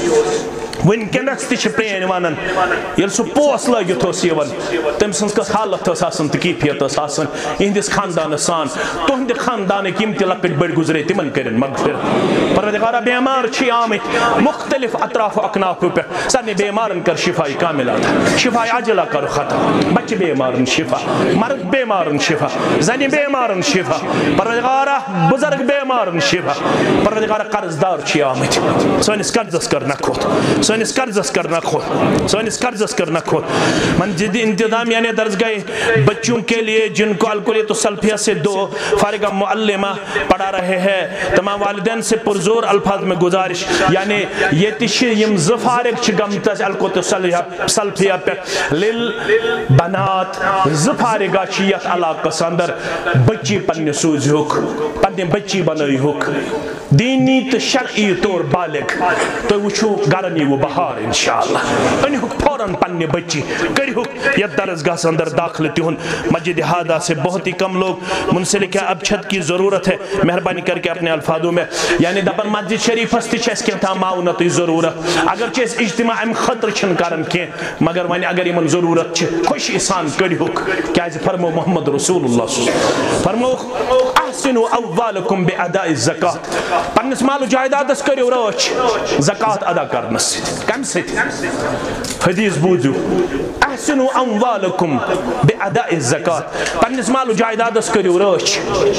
وٕنکٮ۪نس تہِ چھِ پرٛٲنۍ ونان ییٚلہِ سُہ پوس لٲگِتھ اوس یِوان تٔمۍ سٕنٛز کۄس حالت ٲس آسان تہٕ کیفیت ٲس آسان یِہنٛدِس خاندانس سان تُہنٛدِ خاندانٕکۍ یِم تہِ لۄکٕٹۍ بٔڑۍ گُزرے تِمن کٔرِنۍ مغفرت پروردگارا بیمار چھِ آمٕتۍ مختلف اطراف و اکنافو پٮ۪ٹھ سارنٕے بیمارن کر شفایہِ کامل عطا شفایہِ عاجلہ کرُکھ عطا بچہِ بیمارن شفا مرد بیمارن شفا زنہِ بیمارن شفا پروردگارا بُزرگ بیمارن شفا پروردگارا قرض دار چھِ آمٕتۍ سٲنِس قرضس کر نکھوت سٲنِس قرضس کر نکھوت سٲنِس قرضس کر نکھوت منجد انتظامیہ نے درج گئے بچوں کے لیے جن کو الکلیت و سلفیہ سے دو فارغہ معلمہ پڑھا رہے ہیں تمام والدین سے پرزور الفاظ میں گزارش یعنی یہ تشی یم زفارق چھ گمتس الکلیت و سلفیہ پہ لیل بنات زفارقہ چیت علاقہ ساندر بچی پنی سوزی ہوک پنی بچی بنائی ہوک دینی تو شرعی طور بالغ تو وچھو گرنی وہ بہار انشاءاللہ انہک فوراً پنی بچی کریہک یا درسگاہ اندر داخل تیہن مسجد ہادہ سے بہت ہی کم لوگ منسلک ہے اب چھت کی ضرورت ہے مہربانی کر کے اپنے الفاظوں میں یعنی دبن مسجد شریف ہستی چھس کے تھا معاونت ضرورت اگر چیز اجتماع ام خطر چھن کرن کی مگر ونی اگر یمن ضرورت چھ خوش احسان کریہک کیازِ فرمو محمد رسول اللہ صلی اللہ علیہ وسلم فرمو احسنوا اوالکم باداء الزکات پنس مال و جائیدادس کریو رچ زکات ادا کرنس کم سیت حدیث بوزو احسنوا اموالکم باداء الزکات پنس مال و جائیدادس کریو رچ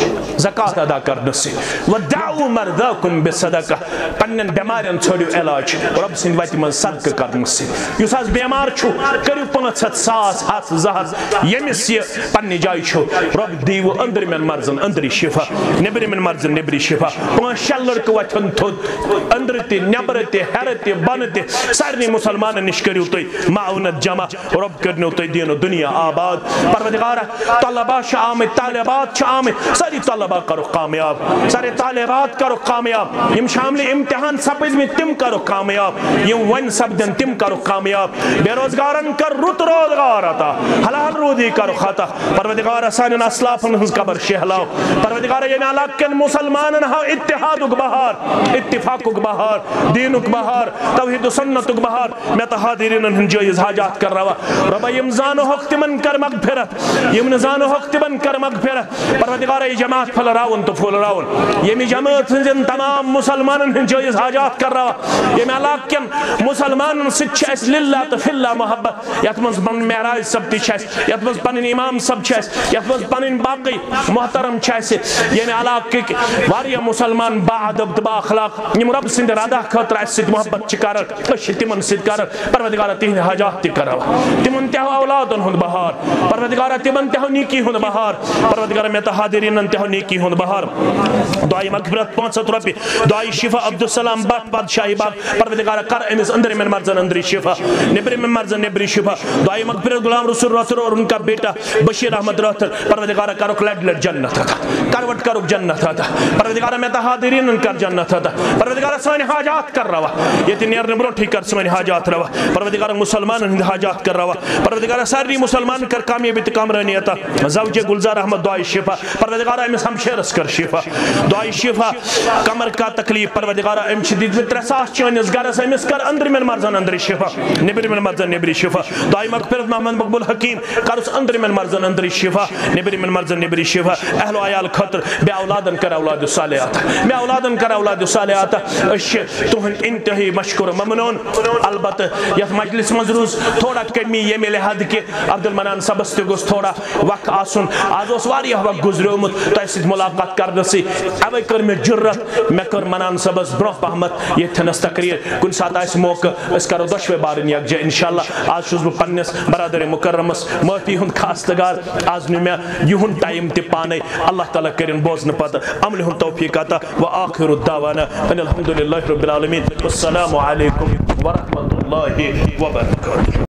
زکات ادا کرنس ودعوا مرضاکم بصدقہ پنن بیمارن چھوڑیو علاج رب سند وتی من صدقہ کرنس یس آز بیمار چھو کریو پانچ ہتھ ساس ہاتھ زہر یمس یہ پنی جائے چھو رب دیو اندر من مرزن اندری شفا نبری من مرزن نبری شفا پانچ شل لڑکہ وتھن تھود اندر تے نبر تے ہر تے بن تے سارے مسلمان نش کریو تھی معاونت جمع رب کرنو تھی دین و دنیا آباد پروردگارہ طلباء چھ آمد طالبات چھ آمد ساری طلباء کرو کامیاب سارے طالبات کرو کامیاب یم شامل امتحان سپز میں تم کرو کامیاب یم ون سپدن تم کرو کامیاب بے روزگارن کر رت روزگار آتا حلال رودی کرو خطا پروردگارہ سانن اسلافن ہنز قبر شہلاو پروردگارہ یہ نالاکن مسلمانن ہاں اتحادک بہار اتفاقک بہار دینک بہار توحید و سنتک بہار میں تحادرین ہن جائز حاجات کر رہا ربا یم زانو حق تمن کر مغفرت یم نزانو حق تمن کر مغفرت پروردگارہ یہ جماعت پھل راون تو پھول راون یہ جماعت ہنزن تمام مسلمانن ہن جائز حاجات کر رہا یہ نالاکن مسلمانن سچ اس للہ تو فی اللہ محبت یتمز بن معراج سب تی چھس یتمز پنن امام سب چھس یتمز پنن باقی محترم چھس یعنی علاقے واریہ مسلمان با ادب با اخلاق یم رب سند رضا خاطر اس سۭتۍ محبت چھ کران أسۍ چھِ تمن سۭتۍ کران پروردگارہ تہنٛدِ حاجات تہِ کران تمن تہِ ہو اولادن ہُنٛد بہار پروردگارہ تمن تہِ ہو نیکی ہُنٛد بہار پروردگارہ مےٚ تہٕ حاضریٖنن تہِ ہو نیکی ہُنٛد بہار دعائے مغفرت پانچ ہتھ رۄپیہِ دعائے شفا عبدالسلام بٹ بادشاہی باغ پروردگارہ کر أمِس أنٛدرٕ مٮ۪ن مرزن أنٛدری شفا نیٚبرٕ مٮ۪ن مرزن نیٚبری شفا دعائے مغفرت غلام رسول راتھر اور ان کا بیٹا بشیر احمد راتھر پروردگارہ کرو لٹ لٹ جنت عطا کروٹ کرو جنت عطا پروردگارہ میں حاضرین کر جنت عطا پروردگارہ سانی حاجات کر روا یہ تی نیرن برونٹھی کر سانی حاجات روا پروردگارہ مسلمان ہند حاجات کر روا پروردگارہ ساری مسلمان کر کامیابی تے کامرانی عطا زوجہ گلزار احمد دعائے شفا پروردگارہ امس ہمشیرس کر شفا دعائے شفا کمر کا تکلیف پروردگارہ ام شدید ترساس چانس گرس امس کر اندر من مرزن اندر شفا نبر من مرزن نبری شفا دعائے مغفرت محمد مقبول حکیم کرس اندر من مرزن اندر شفا نبر من مرزن نبری شفا اہل و عیال خطر بے اولادن کر اولاد صالحات بے اولادن کر اولاد صالحات اش تہن انتہائی مشکور ممنون البتہ یت مجلس مزروز تھوڑا کمی یہ ملے حد کہ عبد المنان صبس تہ گوس تھوڑا وقت آسن آز اس واریہ وقت گزریومت تہ سۭتۍ ملاقات کرنسی اوے کر میں جرت میں کر منان صبس برو پہمت یہ تھنس تقریر کن سات آس موقع اس کرو دشوے بارن یکجا انشاءاللہ آج چھس بہ پننس برادر مکرمس معافی ہند خاستگار آز نو میں یہن ٹائم تہ پانے اللہ تعالیٰ کرن بوزن پتہ عمل ہند توفیق عطا وآخر الدعوانا ان الحمدللہ رب العالمین والسلام علیکم ورحمۃ اللہ وبرکاتہ.